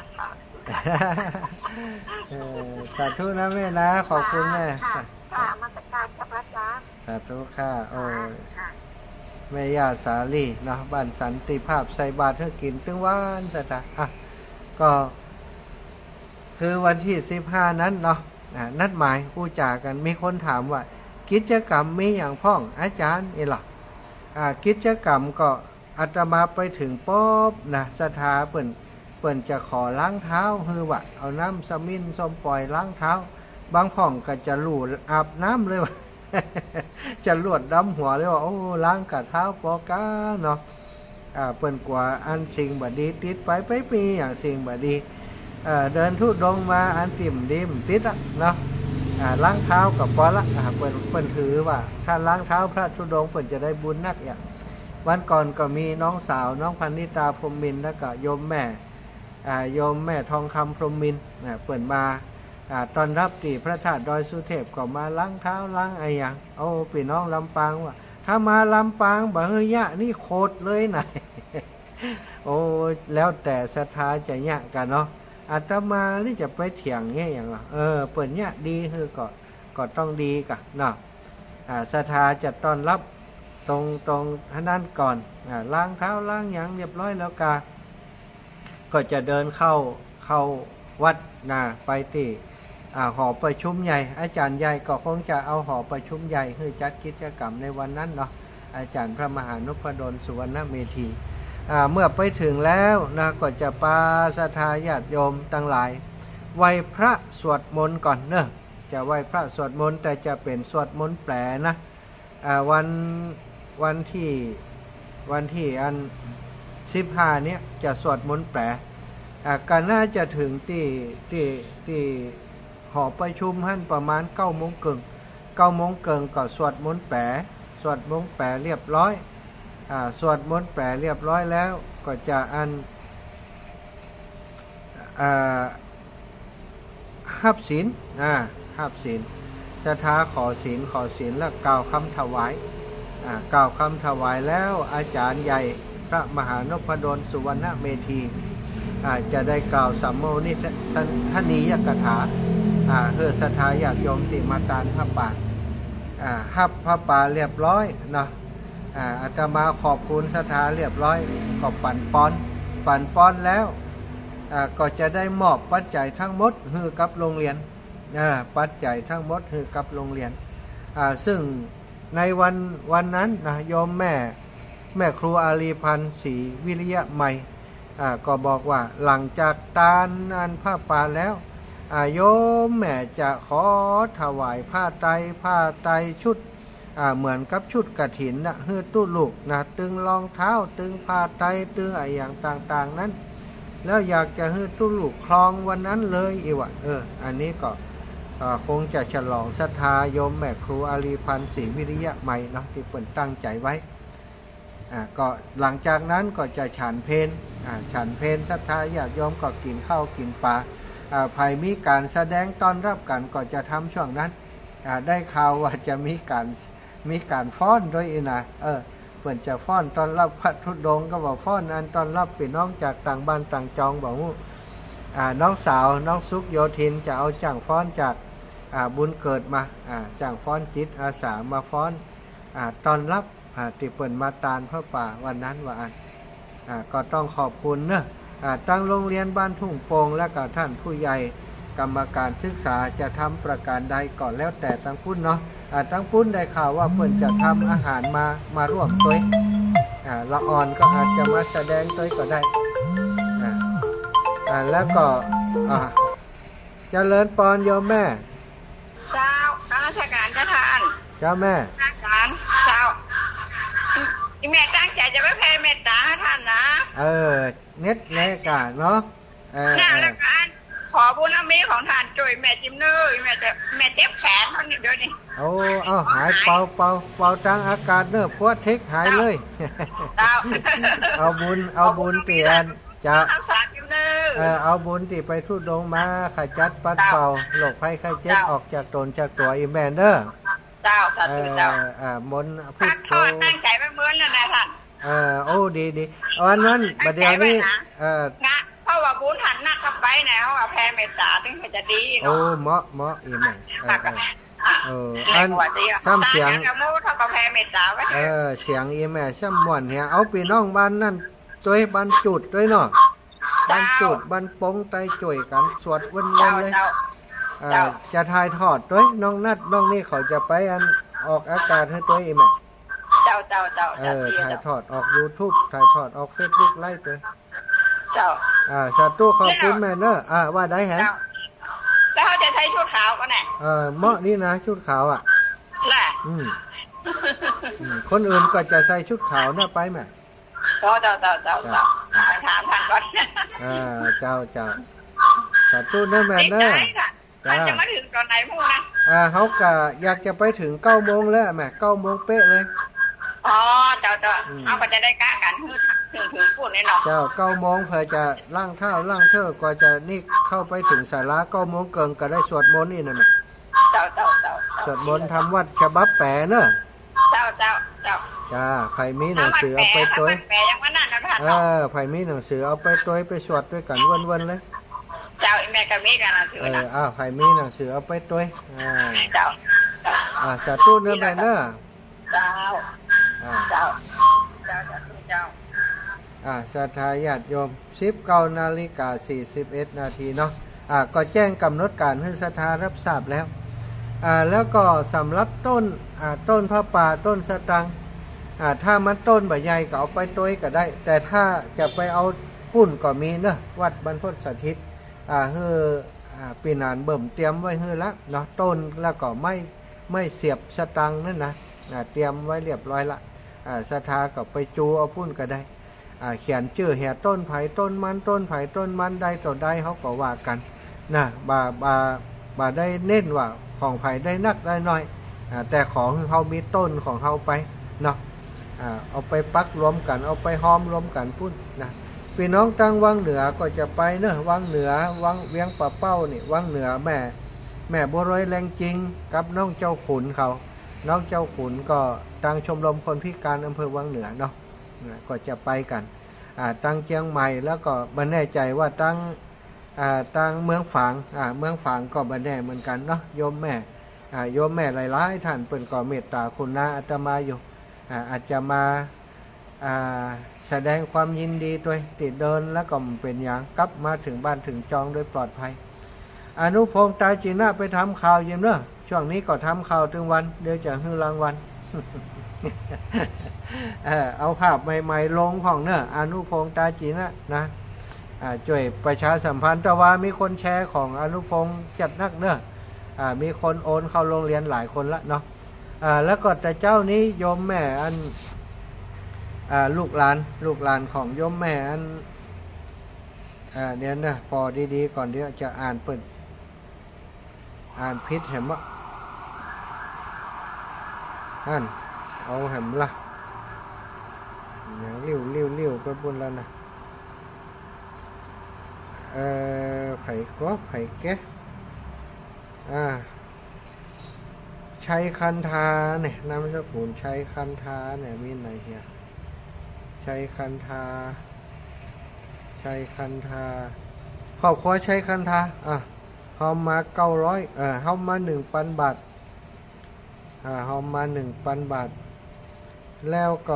สาธุนะแม่นะขอบคุณแม่มาตรการกับพระอาจารย์สาธุค่ะโอ้แม่ย่าสาลีนะบ้านสันติภาพใส่บาตรให้กินตึงวันแต่ก็คือวันที่15นั้นเนาะนัดหมายผู้จากันมีคนถามว่ากิจกรรมมีอย่างพ้องอาจารย์หรอกิจกรรมก็อาตมาไปถึงป๊อบนะสถาเปิ่นจะขอล้างเท้าคือว่าเอาน้ำสมินส้มปล่อยล้างเท้าบางพ่องก็จะหลูดอาบน้ำเลยว่า จะลวดดำหัวเลยว่าโอ้ล้างกะเท้าปอกาเนาะเปิ่นกว่าอันสิ่งบดีติดไปปีอย่างสิ่งบดีเดินทุดงมาอันติ่มดิมติดเนาะล้างเท้ากับพอละเปิ่นถือว่าถ้าล้างเท้าพระธุดงค์เปิ่นจะได้บุญนักอย่างวันก่อนก็มีน้องสาวน้องพันนิตาพรหมินทร์แล้วก็โยมแม่ทองคำพรหมินทร์เปิ่นมาตอนรับที่พระธาตุดอยสุเทพก็มาล้างเท้าล้างไออย่างโอ้พี่น้องลำปางว่าถ้ามาลำปางบ่เฮยยะนี่โคตรเลยไหน โอ้แล้วแต่ศรัทธาจะยะกันเนาะอาตมานี่จะไปเถียงเงี้ยอย่างเปิ่นยะดีคือก็ต้องดีกันเนาะศรัทธาจะต้อนรับตรงนั้นก่อนล้างเท้าล้างอย่างเรียบร้อยแล้วก็จะเดินเข้าวัดไปที่หอประชุมใหญ่อาจารย์ใหญ่ก็คงจะเอาหอประชุมใหญ่คือจัดกิจกรรมในวันนั้นเนาะอาจารย์พระมหานพดลสุวรรณเมธีเมื่อไปถึงแล้วนะก็จะปาศรัทธาญาติโยมทั้งหลายไหว้พระสวดมนต์ก่อนเนอะจะไหว้พระสวดมนต์แต่จะเป็นสวดมนต์แปลนะวันที่อัน15เนี้ยจะสวดมนต์แปลก็น่าจะถึงที่หอประชุมท่านประมาณ9 โมงครึ่งก็สวดมนต์แปลเรียบร้อยสวดมนต์แปลเรียบร้อยแล้วก็จะหับศีลหับศีลจะท้าขอศีลแล้วกล่าวคำถวายแล้วอาจารย์ใหญ่พระมหานพดลสุวรรณเมธีจะได้กล่าวสัมโมนิทนียกถาเพื่อศรัทธาญาติโยมที่มาตานพระป่าหับพระป่าเรียบร้อยเนาะอาตมาขอบคุณศรัทธาเรียบร้อยก็ปั่นป้อนแล้วก็จะได้มอบปัจจัยทั้งหมดให้กับโรงเรียนปัจจัยทั้งหมดให้กับโรงเรียนซึ่งในวันนั้นนะโยมแม่ครูอาลีพันธ์ศรีวิริยะใหม่ก็บอกว่าหลังจากตานผ้าป่าแล้วโยมแม่จะขอถวายผ้าไตรชุดเหมือนกับชุดกฐินนะฮือตู้ลูกนะตึงรองเท้าตึงผ้าไตรตึงอะไรอย่างต่างๆนั้นแล้วอยากจะฮือตู้ลูกคลองวันนั้นเลยอีวะอันนี้ก็คงจะฉลองศรัทธาโยมแม่ครูอาลีพันธ์ศรีวิริยะใหม่เนาะที่เปิ่นตั้งใจไว้ก็หลังจากนั้นก็จะฉันเพลฉันเพลศรัทธาญาติโยมก็กินข้าวกินปลาภายมีการแสดงต้อนรับกันก็จะทำช่วงนั้นได้ข่าวว่าจะมีการฟ้อนด้วยนะเปิ่นจะฟ้อนต้อนรับพระธุดงค์ก็บอกฟ้อนอันต้อนรับพี่น้องจากต่างบ้านต่างจองบอกน้องสาวน้องสุขโยธินจะเอาจ้างฟ้อนจากบุญเกิดมาจ้างฟ้อนจิตอาสามาฟ้อนต้อนรับที่เปิ่นมาตานพระป่าวันนั้นว่าก็ต้องขอบคุณเนอะตั้งโรงเรียนบ้านทุ่งโป่งและกับท่านผู้ใหญ่กรรมการศึกษาจะทำประการใดก่อนแล้วแต่ตั้งปุ้นเนาะตั้งปุ้นได้ข่าวว่าเปิ่นจะทำอาหารมาร่วมตัวละอ่อนก็อาจจะมาแสดงตัวก็ได้แล้วก็เจริญปอนโยมแม่เจ้าราชการจะทานเจ้าแม่ราชการเจ้าแม่ตั้งใจจะไปแผ่เมตตาให้ท่านนะเน็ตแน่กะเนาะแล้วกันขอบุญอามีของท่านช่วยแม่จิ้มเนื้อแม่เจ็บแขนเท่านี้เดี๋ยวนี้หายเป่าจังอาการเนื้อพวดเทคหายเลยเอาบุญเตียนจะเอาบุญที่ไปทุดงมาขจัดปัดเป่าโรคภัยไข้เจ็บออกจากตนจากตัวอีแมนเดอร์เจ้าสาธุเจ้ามนพูดโตตั้งใจไว้เหมือนนั่นแหละท่านดีวันนั้นประเดี๋ยวนี้เพราะว่าบุญหันหน้าเข้าไปเนี่ยเขาแผ่เมตตาถึงจะดีเนาะเหมาะอีแม่อันซ้ำเสียงเสียงอีแม่ซ้ำม่วนเนี่ยเอาพี่น้องบ้านนั่นตัวบ้านจุดด้วยเนาะบ้านจุดบ้านปงไตจ่วยกันสวดวันเลยจะถ่ายทอดด้วยน้องนัดน้องนี่เขาจะไปออกอากาศให้ตัวอีแม่ถ่ายทอดออก YouTube ถ่ายทอดออก Facebook ไลฟ์ด้วยสาธุขอบคุณแม่เนอะว่าได้แฮะแล้วเขาจะใช้ชุดขาวก็แน่เหมาะนี่นะชุดขาวแหละคนอื่นก็จะใส่ชุดขาวน่ะไปแม่เจ้าถามทางก่อนเจ้าสาธุเนอะแม่เนอะจะมาถึงตอนไหนมู่นะเขาก็อยากจะไปถึง9 โมงแล้วแม่9 โมงเป๊ะเลยเจ้าเอาก็จะได้กะกันถึงพูดแน่นอนเจ้า9 โมงเพื่อจะล้างเท้าล้างเท้ากว่าจะนี่เข้าไปถึงศาลา9 โมงเกินก็ได้สวดมนต์นี่นะแม่เจ้าสวดมนต์ทำวัดฉบับแปะเนอะเจ้าจ้าไผ่มีหนังสือเอาไปตัวแปะยังว่านั่นนะท่านไผ่มีหนังสือเอาไปตัวไปสวดด้วยกันวันเลยเจ้าแม่ก็มีกันหนังสือนะไผ่มีหนังสือเอาไปตัวเจ้าสาธุเนื้อแม่เนอะเจ้าศรัทธาญาติโยม19:41 นาทีเนาะก็แจ้งกำหนดการให้ศรัทธารับทราบแล้วแล้วก็สำหรับต้นพระป่าต้นสตังถ้ามันต้นใบใหญ่ก็เอาไปต้ยก็ได้แต่ถ้าจะไปเอาปุ้นก็มีเนอะวัดบรรพตสถิตปีนานเบิ่มเตรียมไว้ให้ละเนาะต้นแล้วก็ไม่เสียบสตังนั่นนะเตรียมไว้เรียบร้อยละศรัทธาก็ไปจูเอาปุ้นก็ได้เขียนชื่อแห่ต้นไผ่ต้นมันต้นไผ่ต้นมันใดต่อใดเขาก็ว่ากันนะบาได้เน้นว่าของไผ่ได้นักได้น้อยแต่ของเขามีต้นของเขาไปเนาะเอาไปปักรวมกันเอาไปห้อมรวมกันพุ่นนะพี่น้องตั้งวังเหนือก็จะไปเนอะวังเหนือวังเวียงป่าเป้านี่วังเหนือแม่บัวรอยแรงจริงกับน้องเจ้าขุนเขาน้องเจ้าขุนก็ตั้งชมรมคนพิการอำเภอวังเหนือเนาะก็จะไปกันตั้งเชียงใหม่แล้วก็ไม่แน่ใจว่าตั้งเมืองฝางเมืองฝางก็ไม่แน่เหมือนกันเนาะโยมแม่หลายๆท่านเป็นก่อเมตตาคุณนาอาตมาอยู่อาจจะมาแสดงความยินดีด้วยติดเดินแล้วก็เป็นอย่างกลับมาถึงบ้านถึงจองโดยปลอดภัยอนุพงษ์ตาจีน่าไปทำข่าวยิมเนอะช่วงนี้ก็ทำข่าวถึงวันเดี๋ยวจะให้รางวัล เอาภาพใหม่ๆลงของเนอะอนุพงษ์ตาจีน่านะช่วยประชาสัมพันธ์แต่ว่ามีคนแชร์ของอนุพงษ์จัดนักเนอะมีคนโอนเข้าโรงเรียนหลายคนละเนาะแล้วก็แต่เจ้านี้โยมแม่อันลูกหลานของโยมแม่อันเดี๋ยวนะพอดีๆก่อนเดี๋ยวจะอ่านเปิดอ่านพิษเห็นมั้ยเอาเห็นละอย่างเลี้ยวไปบนแล้วนะไผ่แก้ชัยคันธาเนี่ยนามสกุลชัยคันธาเนี่ยมีไหนเฮียชัยคันธาครอบครัวชัยคันธาเฮามา900เฮามา 1,000 บาทเฮามา 1,000 บาทแล้วก็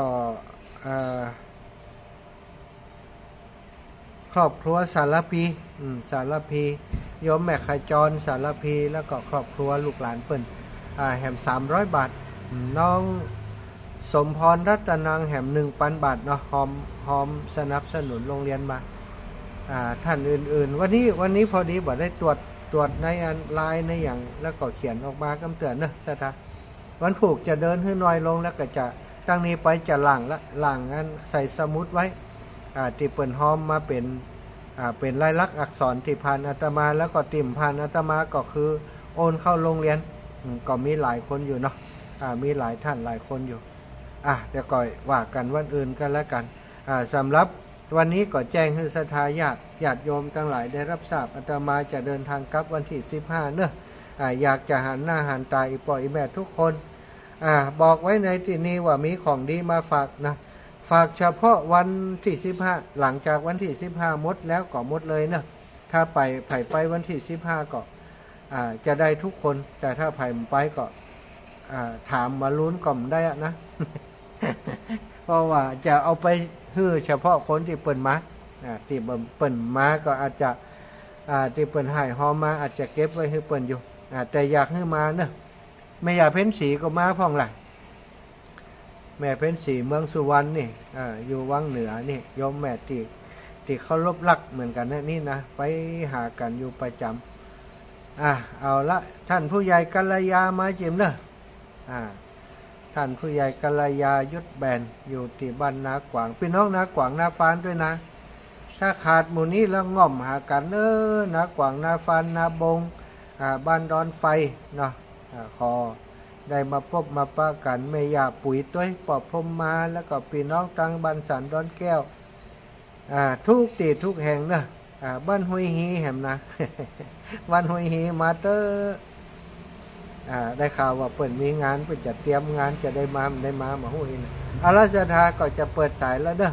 ครอบครัวสารพีโยมแม่ขจรสารพีแล้วก็ครอบครัวลูกหลานเปิ้นแหม300 บาทน้องสมพรรัตนังแหม 1,000 บาทเนาะหอมสนับสนุนโรงเรียนมาท่านอื่นๆวันนี้พอดีบ่ได้ตรวจในอันไลน์ในอย่างแล้วก็เขียนออกมากำเตือนเนอะสถาวันผูกจะเดินให้น้อยลงแล้วก็จะตั้งนี้ไปจะหลังอันใส่สมุดไว้ที่เปิ้นหอมมาเป็นลายลักษณ์อักษรที่ผ่านอาตมาแล้วก็ติ่มผ่านอาตมาก็คือโอนเข้าโรงเรียนก็มีหลายคนอยู่เนาะมีหลายท่านหลายคนอยู่เดี๋ยวก่อยว่ากันวันอื่นกันแล้วกันสำหรับวันนี้ก็แจ้งให้ศรัทธาญาติโยมทั้งหลายได้รับทราบอาตมาจะเดินทางกลับวันที่15เนอะอยากจะหันหน้าหันตาอีปอยอีแม่ทุกคนบอกไว้ในที่นี้ว่ามีของดีมาฝากนะฝากเฉพาะวันที่15หลังจากวันที่15หมดแล้วก็หมดเลยเนอะถ้าไปวันที่15ก็จะได้ทุกคนแต่ถ้าไผ่ไปก็ถามมาลุ้นก่อมได้นะ เพราะว่าจะเอาไปฮื้อเฉพาะคนที่เปิ่นมาที่เปิ่นมาก็อาจจะที่เปิ่นหายหอมมาอาจจะเก็บไว้ให้เปิ่นอยู่แต่อยากให้มาเนอะแม่อยากเพ้นสีก็มาพ่องล่ะแม่เพ้นสีเมืองสุวรรณนี่อยู่วังเหนือนี่โยมแม่ที่เขาลบลักเหมือนกันนี่นะไปหากันอยู่ประจำเอาละท่านผู้ใหญ่กัลยามาจิมเนอะท่านผู้ใหญ่กัลยายุทธแบนอยู่ที่บ้านนากวางพี่น้องนากวางนาฟานด้วยนะถ้าขาดหมู่นี้แล้วง่อมหากันนากวางนาฟานนาบงบ้านดอนไฟเนาะขอได้มาพบมาปะกันแม่ย่าปุ๋ยต้วยปอบพรมมาแล้วก็พี่น้องตังบ้านสันดอนแก้วทุกที่ทุกแห่งนะบ้านห้วยฮีแห่มนะ บ้านห้วยฮีมาเตอร์ได้ข่าวว่าเปิดมีงานเพื่อจะเตรียมงานจะได้มามาห้วยนะอาราชธาก็จะเปิดสายแล้วเด้อ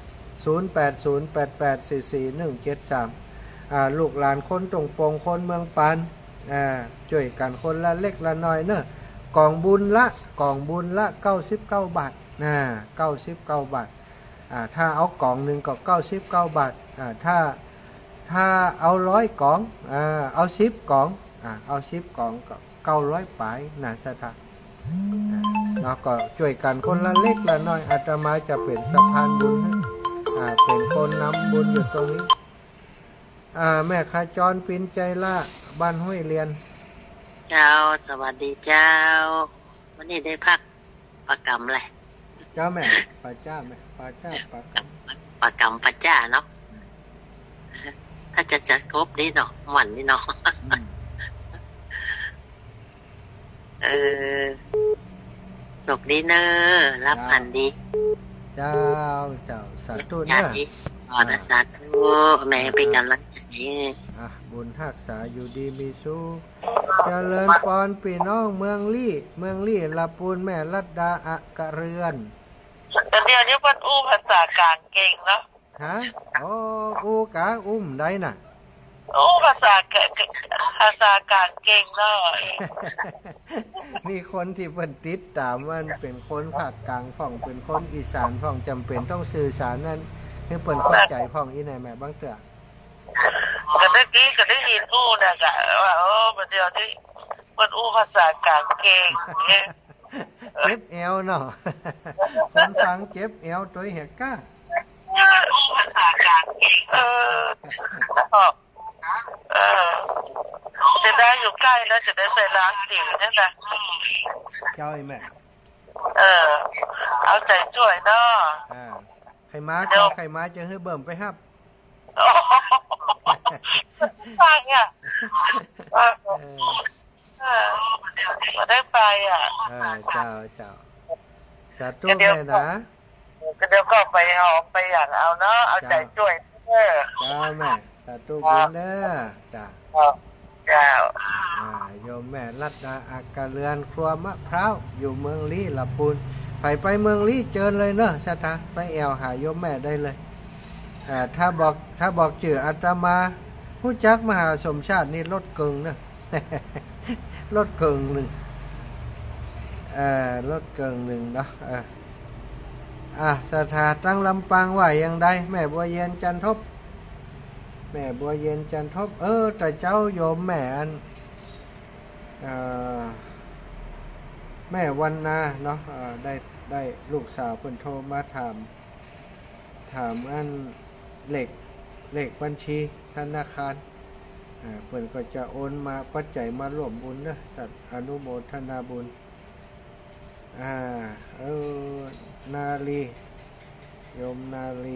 0808844173ลูกหลานคนตรงปงคนเมืองปานช่วยกันคนละเล็กละน้อยเนอะกองบุญละ99 บาท99 บาทถ้าเอากล่องหนึ่งก็99 บาทถ้าเอา100กล่องเอา10กล่องเอา10กล่องก็900ปลายนะสถาแล้วก็ช่วยกันคนละเล็กละน้อยอาตมาจะเป็นสะพานบุญเป็นคนนำบุญอยู่ตรงนี้แม่ขจรปินใจละบ้านห้วยเรียนเจ้าสวัสดีเจ้าวันนี้ได้พักประกรรมอะไรเจ้าแม่ป้าจ้าแม่ป้าจ้าประกรรมป้าจ้าเนาะถ้าจะจัดครบดีเนาะหวันนี่เนาะจบดีเนอรับพันดีเจ้าสาธุนะสาธุแม่เป็นกำลังใจบุญรักษาอยู่ดีมีสุขเจริญพรพี่น้องเมืองลี่ลาปูนแม่รัตดาอักเรือนเดี๋ยวนี้เพิ่นอู้ภาษากลางเก่งเนาะอู้กะได้น่ะภาษากลางเก่งเนาะมีคนที่เพิ่นติดตามว่าเป็นคนภาคกลางพ่องเป็นคนอีสานพ่องจำเป็นต้องสื่อสารนั้นให้เพิ่นเข้าใจพ่องอีไหนแม่บางเตื้อก็เมื่อกี้ก็ได้ยินอู้น่ะกะว่าเดี๋ยวนี้มันอู้ภาษากลางเก่งเจ็บเอวเนาะคนฟังเจ็บเอวตัวเหี้ยก้าอู้ภาษากลางเก่งจะได้อยู่ใกล้แล้วจะได้ไปล้างตีนั่นแหละเจ้าไอ้แม่เอาใจช่วยเนาะไข่ม้าก็ไข่ม้าจะให้เบิ่มไปฮับฟังอ่ะมาได้ไปอ่ะเจ้าสาธุแม่นะก็เดี๋ยวก็ไปเอาไปอย่างเอาเนาะเอาใจช่วยเจ้าแม่สาธุบุญเด้อจ้าโยมแม่รัตนาอากาเรือนครัวมะพร้าวอยู่เมืองลี้ลำพูนไปเมืองลี้เจอเลยเนอะสตาไปแอวหาโยมแม่ได้เลยถ้าบอกชื่ออาตมาผู้จักมหาสมชาตินี่ลดเกิงเนอะลดเกิงหนึ่งลดเกิงหนึ่งเนาะสถาตั้งลำปางว่าอย่างใดแม่บัวเย็นจันทบแม่บัวเย็นจันทบแต่เจ้าโยมแม่อันแม่วันนาเนาะได้ลูกสาวเพิ่นโทรมาถามอันเลขบัญชีธนาคารเพิ่นก็จะโอนมาปัจจัยมาร่วมบุญนะจัดอนุโมทนาบุญนาลีโยมนาลี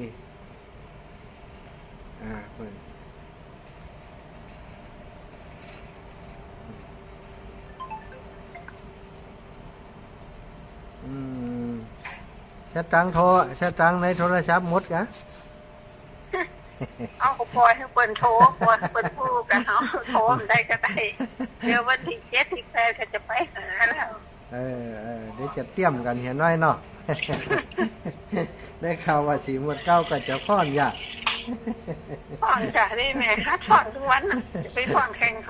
เพิ่นตังในโทรศัพท์หมดกะเอาก็ปล่อยให้เปิ้นโทรปล่อยให้เปิ้นพูดกันเอาโทรได้ก็ได้เดี๋ยววันที่7ที่8ก็จะไปหาแล้วเดี๋ยวจะเตรียมกันเห็นน้อยเนาะได้ข่าวว่าสีหมวดเก้าก็จะฟ้อนยากฟ้อนจ้ะได้แม่ฮัดฟ้อนทุกวันจะไปฟ้อนแข่งเขา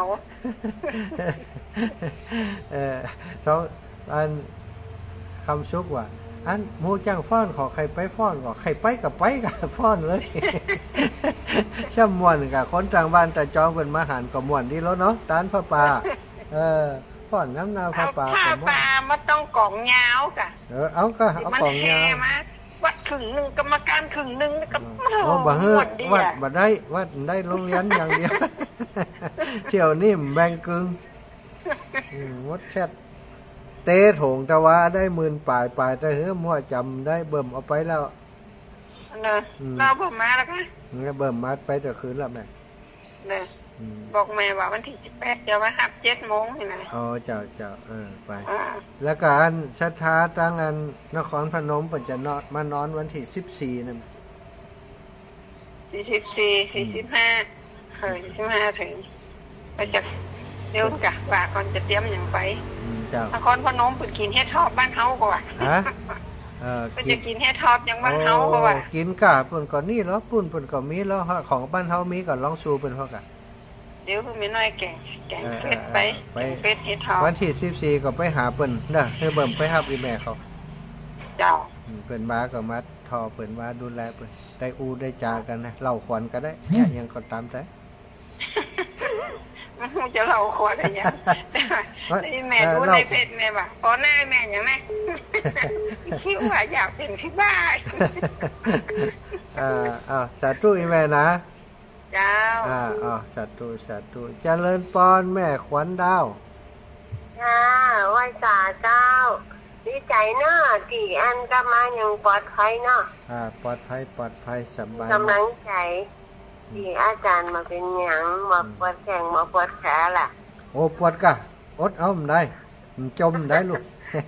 สองอันคำชุกว่าอันหมู่จ้างฟ้อนขอใครไปฟ้อนขอใครไปกับฟ้อนเลยช่ำม่วนกับคนต่างบ้านแต่จองเป็นมาหารกับม่วนดีแล้วเนาะตานพระป่าฟ้อนน้ำนาพระป่าพระป่ามันต้องกล่องยาวกะเอากล่องยาววัดครึ่งนึงกรรมการครึ่งนึงกับบ่เฮือวัดได้โรงเรียนอย่างเดียวเที่ยวนี่แบ่งกึ่งวัดแชทเตะโถงตะวาได้10,000ปลายแต่เฮือมั่วจำได้เบิ่มเอาไปแล้วเราเบิ่มมาแล้วค่ะเบิ่มมาไปแต่คืนแล้วแม่บอกแม่ว่าวันที่18เดี๋ยวมารับ7 โมงนี่นะเจ้าไปแล้วก็อันศรัทธาตั้งอันนครพนมเพิ่นจะมานอนวันที่14นั่น 44 4545ถึงไปจากเดี๋ยวจ้ะว่าก่อนจะเตรียมหยังไปนครพนมเพิ่นกินเฮ็ดทอดบ้านเฮาก็ว่าเพิ่นจะกินเฮ็ดทอดอย่างบ้านเฮาก็ว่ากินกะเพิ่นก็นี่แล้วปุ้นเพิ่นก็มีแล้วของบ้านเฮามีก็ลองสู้เพิ่นเฮากะเดี๋ยวเพิ่นมีน้อยแกงเผ็ดไปเผ็ดเฮ็ดทอดวันที่14ก็ไปหาเพิ่นเด้อให้เบิ่มไปรับอีแม่เขาเจ้าเพิ่นมาก็มาทอเพิ่นมาดูแลเพิ่นได้อูได้จากันนะเล่าขวัญก็ได้เนี่ยยังก็ตามแต่จะเล่าขวดอะไรอย่างนี้แม่ดูในเพจแม่บ่พอหน้าแม่อย่างนี้คิดว่าอยากเป็นที่บ้านสาธุแม่นะเจ้าสาธุเจริญปอนแม่ขวัญดาวไหว้สาเจ้าดีใจเนาะที่อันก็มาอย่างปลอดภัยเนาะปลอดภัยสบายกำลังใจที่อาจารย์มาเป็นหยังมาปวดแข้งมาปวดขาล่ะโอ้ปวดกะอดเอาได้จมได้ลูก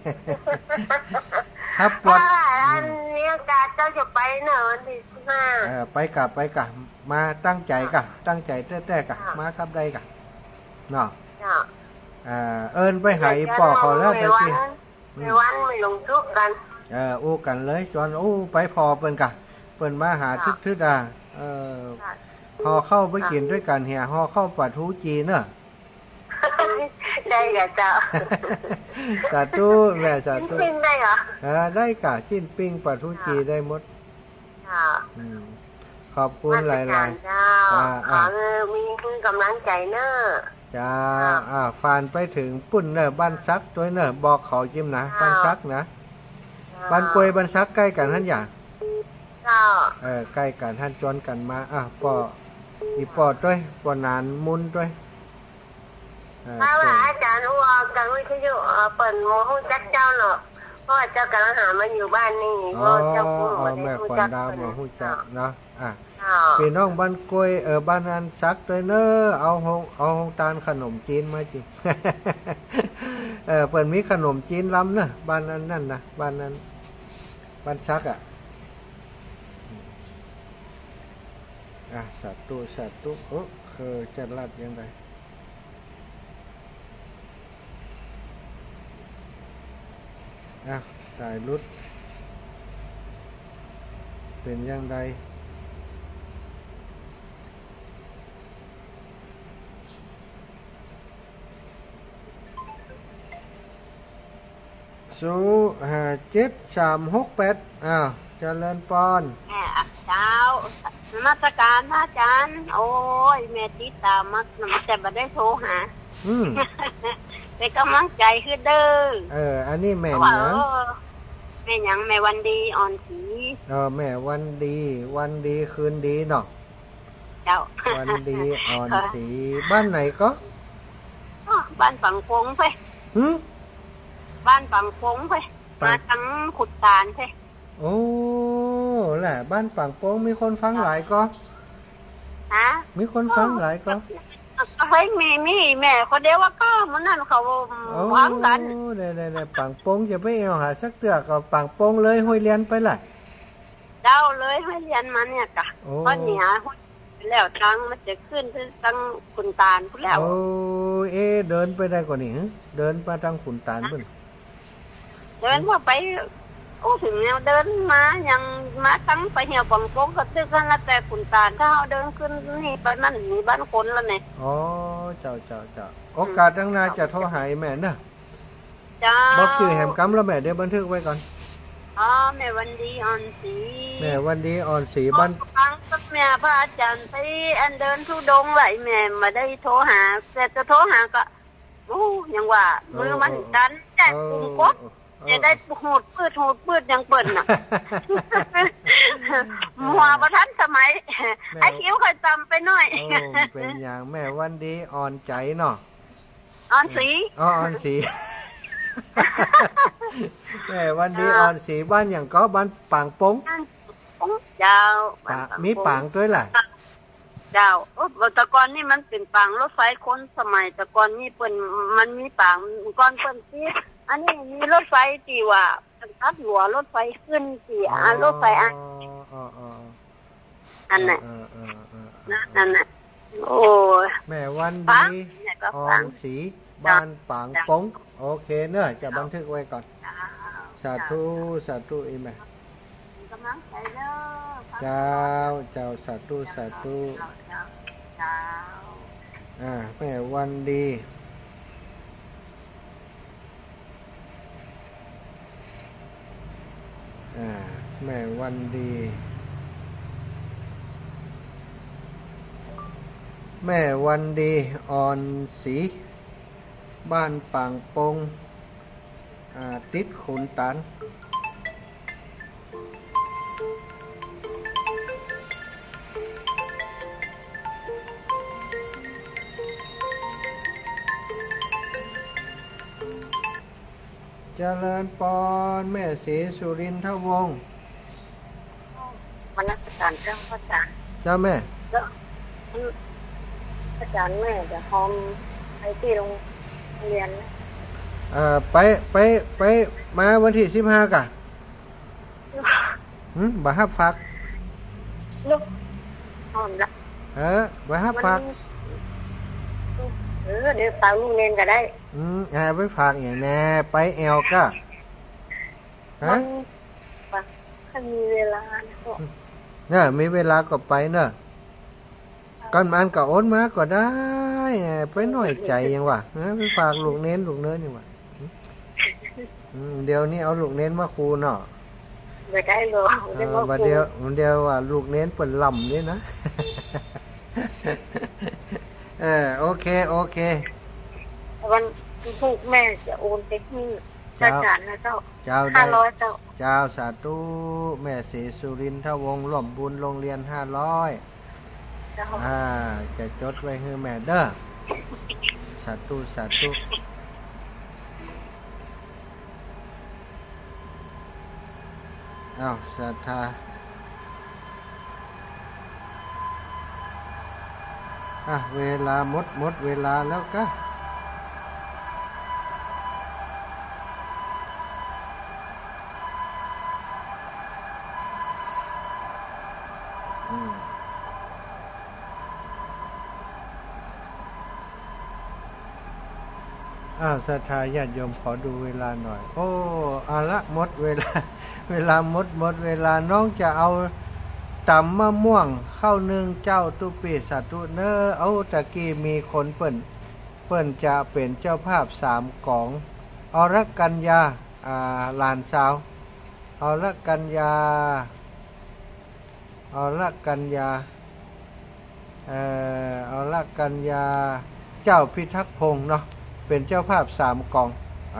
ถ้าปวดอันนี้อากาศเจ้าจะไปเนอะวันที่15 ไปกะมาตั้งใจแต่กะมาครับได้กะเนาะเอิ้นไปหาอีปอเขาแล้วแต่ที่ไม่วันไม่ลงทุกกันอู้กันเลยจอนไปพอเปิ้นกะเปิ้นมาหาทึดพอเข้าไปกินด้วยกันเหี่ยห่อเข้าปลาทูจีเนอะได้กะเจ้าสาธุแม่สาธุปิ้งได้เหรอได้กะชิ้นปิ้งปลาทูจีได้หมดขอบคุณหลายๆมีกำลังใจเนอะจ้าฟานไปถึงปุ่นเนอะบ้านซักตัวเนอะบอกเขาจิ้มนะบ้านซักนะบ้านกวยบ้านซักใกล้กันท่านอย่างใกล้กันท่านจนกันมาปออีปอด้วยปอนานมุนด้วยถ้าว่าอาจารย์อ้วกันวิทยุเปิดโมหูจักเจ้าเนาะเพราะเจ้ากำลังหามาอยู่บ้านนี่เพราะเจ้าพูดว่าได้หูจักโมหูจักเนาะพี่น้องบ้านกล้วยบ้านอันซักด้วยเนอะเอาหงตาลขนมจีนมาจิเปิดมีขนมจีนล้ำเนอะบ้านนั้นนั่นนะบ้านนั้นบ้านซักสาธุโอ้คือจะรัดยังไงสายรุดเป็นยังไง07-368เจริญปอนเจ้านมัสการพระอาจารย์โอ้ยแม่ติดตามมักแต่บ่ได้โทรหาเป็นกำลังใจคือเด้ออันนี้แม่หยังแม่หยังแม่วันดีอ่อนสีแม่วันดีคืนดีเนาะเจ้าวันดีอ่อนสีบ้านไหนก็บ้านฝั่งพงไปบ้านฝั่งพงไปมาทั้งขุดตาลไปโอ้แหละบ้านฝั่งโป้งมีคนฟังหลายก็มีคนฟังหลายก็เฮ้ยมีแม่คนเดียวว่าก็มันนั่นเขาฟังกันเนี่ยฝั่งโป้งจะไปเอาหาสักเตือกกับฝั่งโป้งเลยห้วยเรียนไปเลยเดาเลยห้วยเรียนมาเนี่ยกะเพราะเหนียแล้วทั้งมันจะขึ้นทั้งขุนตาลพุ่นแล้วโอ้เดินไปได้กว่านี้เดินไปทางขุนตาลพุ่นเดินว่าไปโอ้ถึงแนวเดินมายังมาทั้งไปเหี่ยวฝั่งโป้งก็ตึกกันละแต่ขุนตาลถ้าเราเดินขึ้นนี่ไปนั่นนี่บ้านคนแล้วเนี่ยเจ้าโอกาสข้างหน้าจะโทรหาแม่นะจ้าบอกชื่อแหมกำแล้วแม่เดี๋ยวบันทึกไว้ก่อนแม่วันดีอ่อนสีแม่วันดีอ่อนสีบ้านฟังกับแม่พระอาจารย์ไปอันเดินทุดงไหลแม่มาได้โทรหาแต่จะโทรหาก็ยังว่ามือมันดันแจกปุ่มกดจะได้หูดปืดยังเปิดน่ะหัวประทันสมัยไอ้คิ้วเคยจำไปหน่อยเป็นอย่างแม่วันดีอ่อนใจเนาะอ่อนสีอ่อนสีแม่วันดีอ่อนสีบ้านอย่างก็บ้านปางปงเจ้ามีปางด้วยล่ะเจ้าแต่ก่อนนี่มันเป็นปางรถไฟคนสมัยแต่ก่อนนี่เปิ่นมันมีปางก่อนเปิ่นที่อันนี้มีรถไฟที่ว่าทับหัวรถไฟขึ้นที่รถไฟอันนั้นนั่นน่ะโอ้แม่วันดีอ่อนสีบ้านปางปงโอเคเนอะจะบันทึกไว้ก่อนสาธุอีแม่เจ้าสาธุแม่วันดีแม่วันดีแม่วันดีอ่อนสีบ้านปางปงติดขุนตาลเจริญปอนแม่ศรีสุรินทวงศ์วันนักการเจ้าพระอาจารย์เจ้าแม่อาจารย์แม่จะพร้อมไปที่โรงเรียนไปมาวันที่15กะบ่ฮับฝากลูกพร้อมละบ่ฮับฝากเดี๋ยวฝากลูกเรียนก็ได้ไปฝากอย่างแน่ไปแอลก็ถ้ามีเวลาเนี่ยมีเวลาก็ไปเนอะก่อนมันก็โอนมาก็ได้ไปหน่อยใจยังวะไปฝากลูกเน้นยังวะเดี๋ยวนี้เอาลูกเน้นมาคูเนาะไม่ได้หรอกเดี๋ยวว่าลูกเน้นเปิดลำนี่นะโอเควันพุธแม่จะโอนไปที่อาจารย์นะเจ้า500 เจ้าสาธุแม่ศรีสุรินทวงศ์ร่วมบุญโรงเรียน500จะจดไว้ให้แม่เด้อสาธุสาธุอ้าวศรัทธาเวลาหมดเวลาแล้วก็ศรัทธาญาติโยมขอดูเวลาหน่อยโอ้เอาละหมดเวลาหมดเวลาน้องจะเอาตำมะม่วงข้าวนึ่งเจ้าตุปีสาธุเนอเอาตะกี้มีคนเปิ้นจะเป็นเจ้าภาพ3กองเอาละกัญญาหลานสาวเอาละกัญญาเอาละกัญญาเจ้าพิทักษ์พงษ์เนาะเป็นเจ้าภาพ3กอง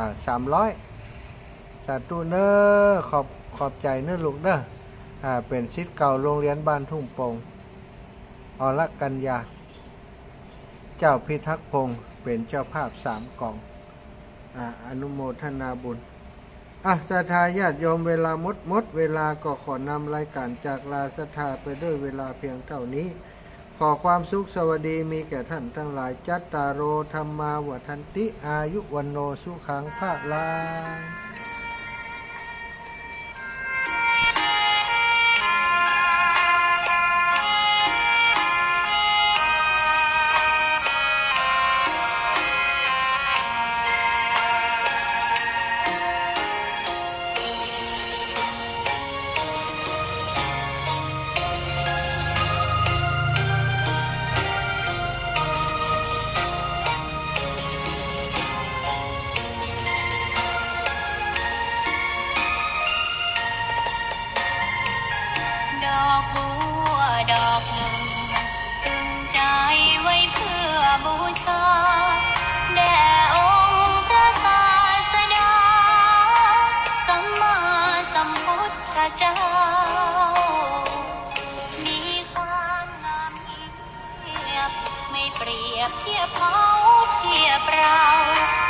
300สาธุเนอขอบใจเนอลูกเด้อเป็นศิษย์เก่าโรงเรียนบ้านทุ่งโป่งอรกัญญาเจ้าพิทักษ์พงษ์เป็นเจ้าภาพ3กองอนุโมทนาบุญศรัทธาญาติโยมเวลาหมดเวลาก็ขอนำรายการจากลาศรัทธาไปด้วยเวลาเพียงเท่านี้ขอความสุขสวัสดีมีแก่ท่านทั้งหลายจัตตารโอธัมมาวัฏันติอายุวันโนสุขังภะลังเจ้ามีความงามเงียบไม่เปรียบเทียบเขาเทียบเรา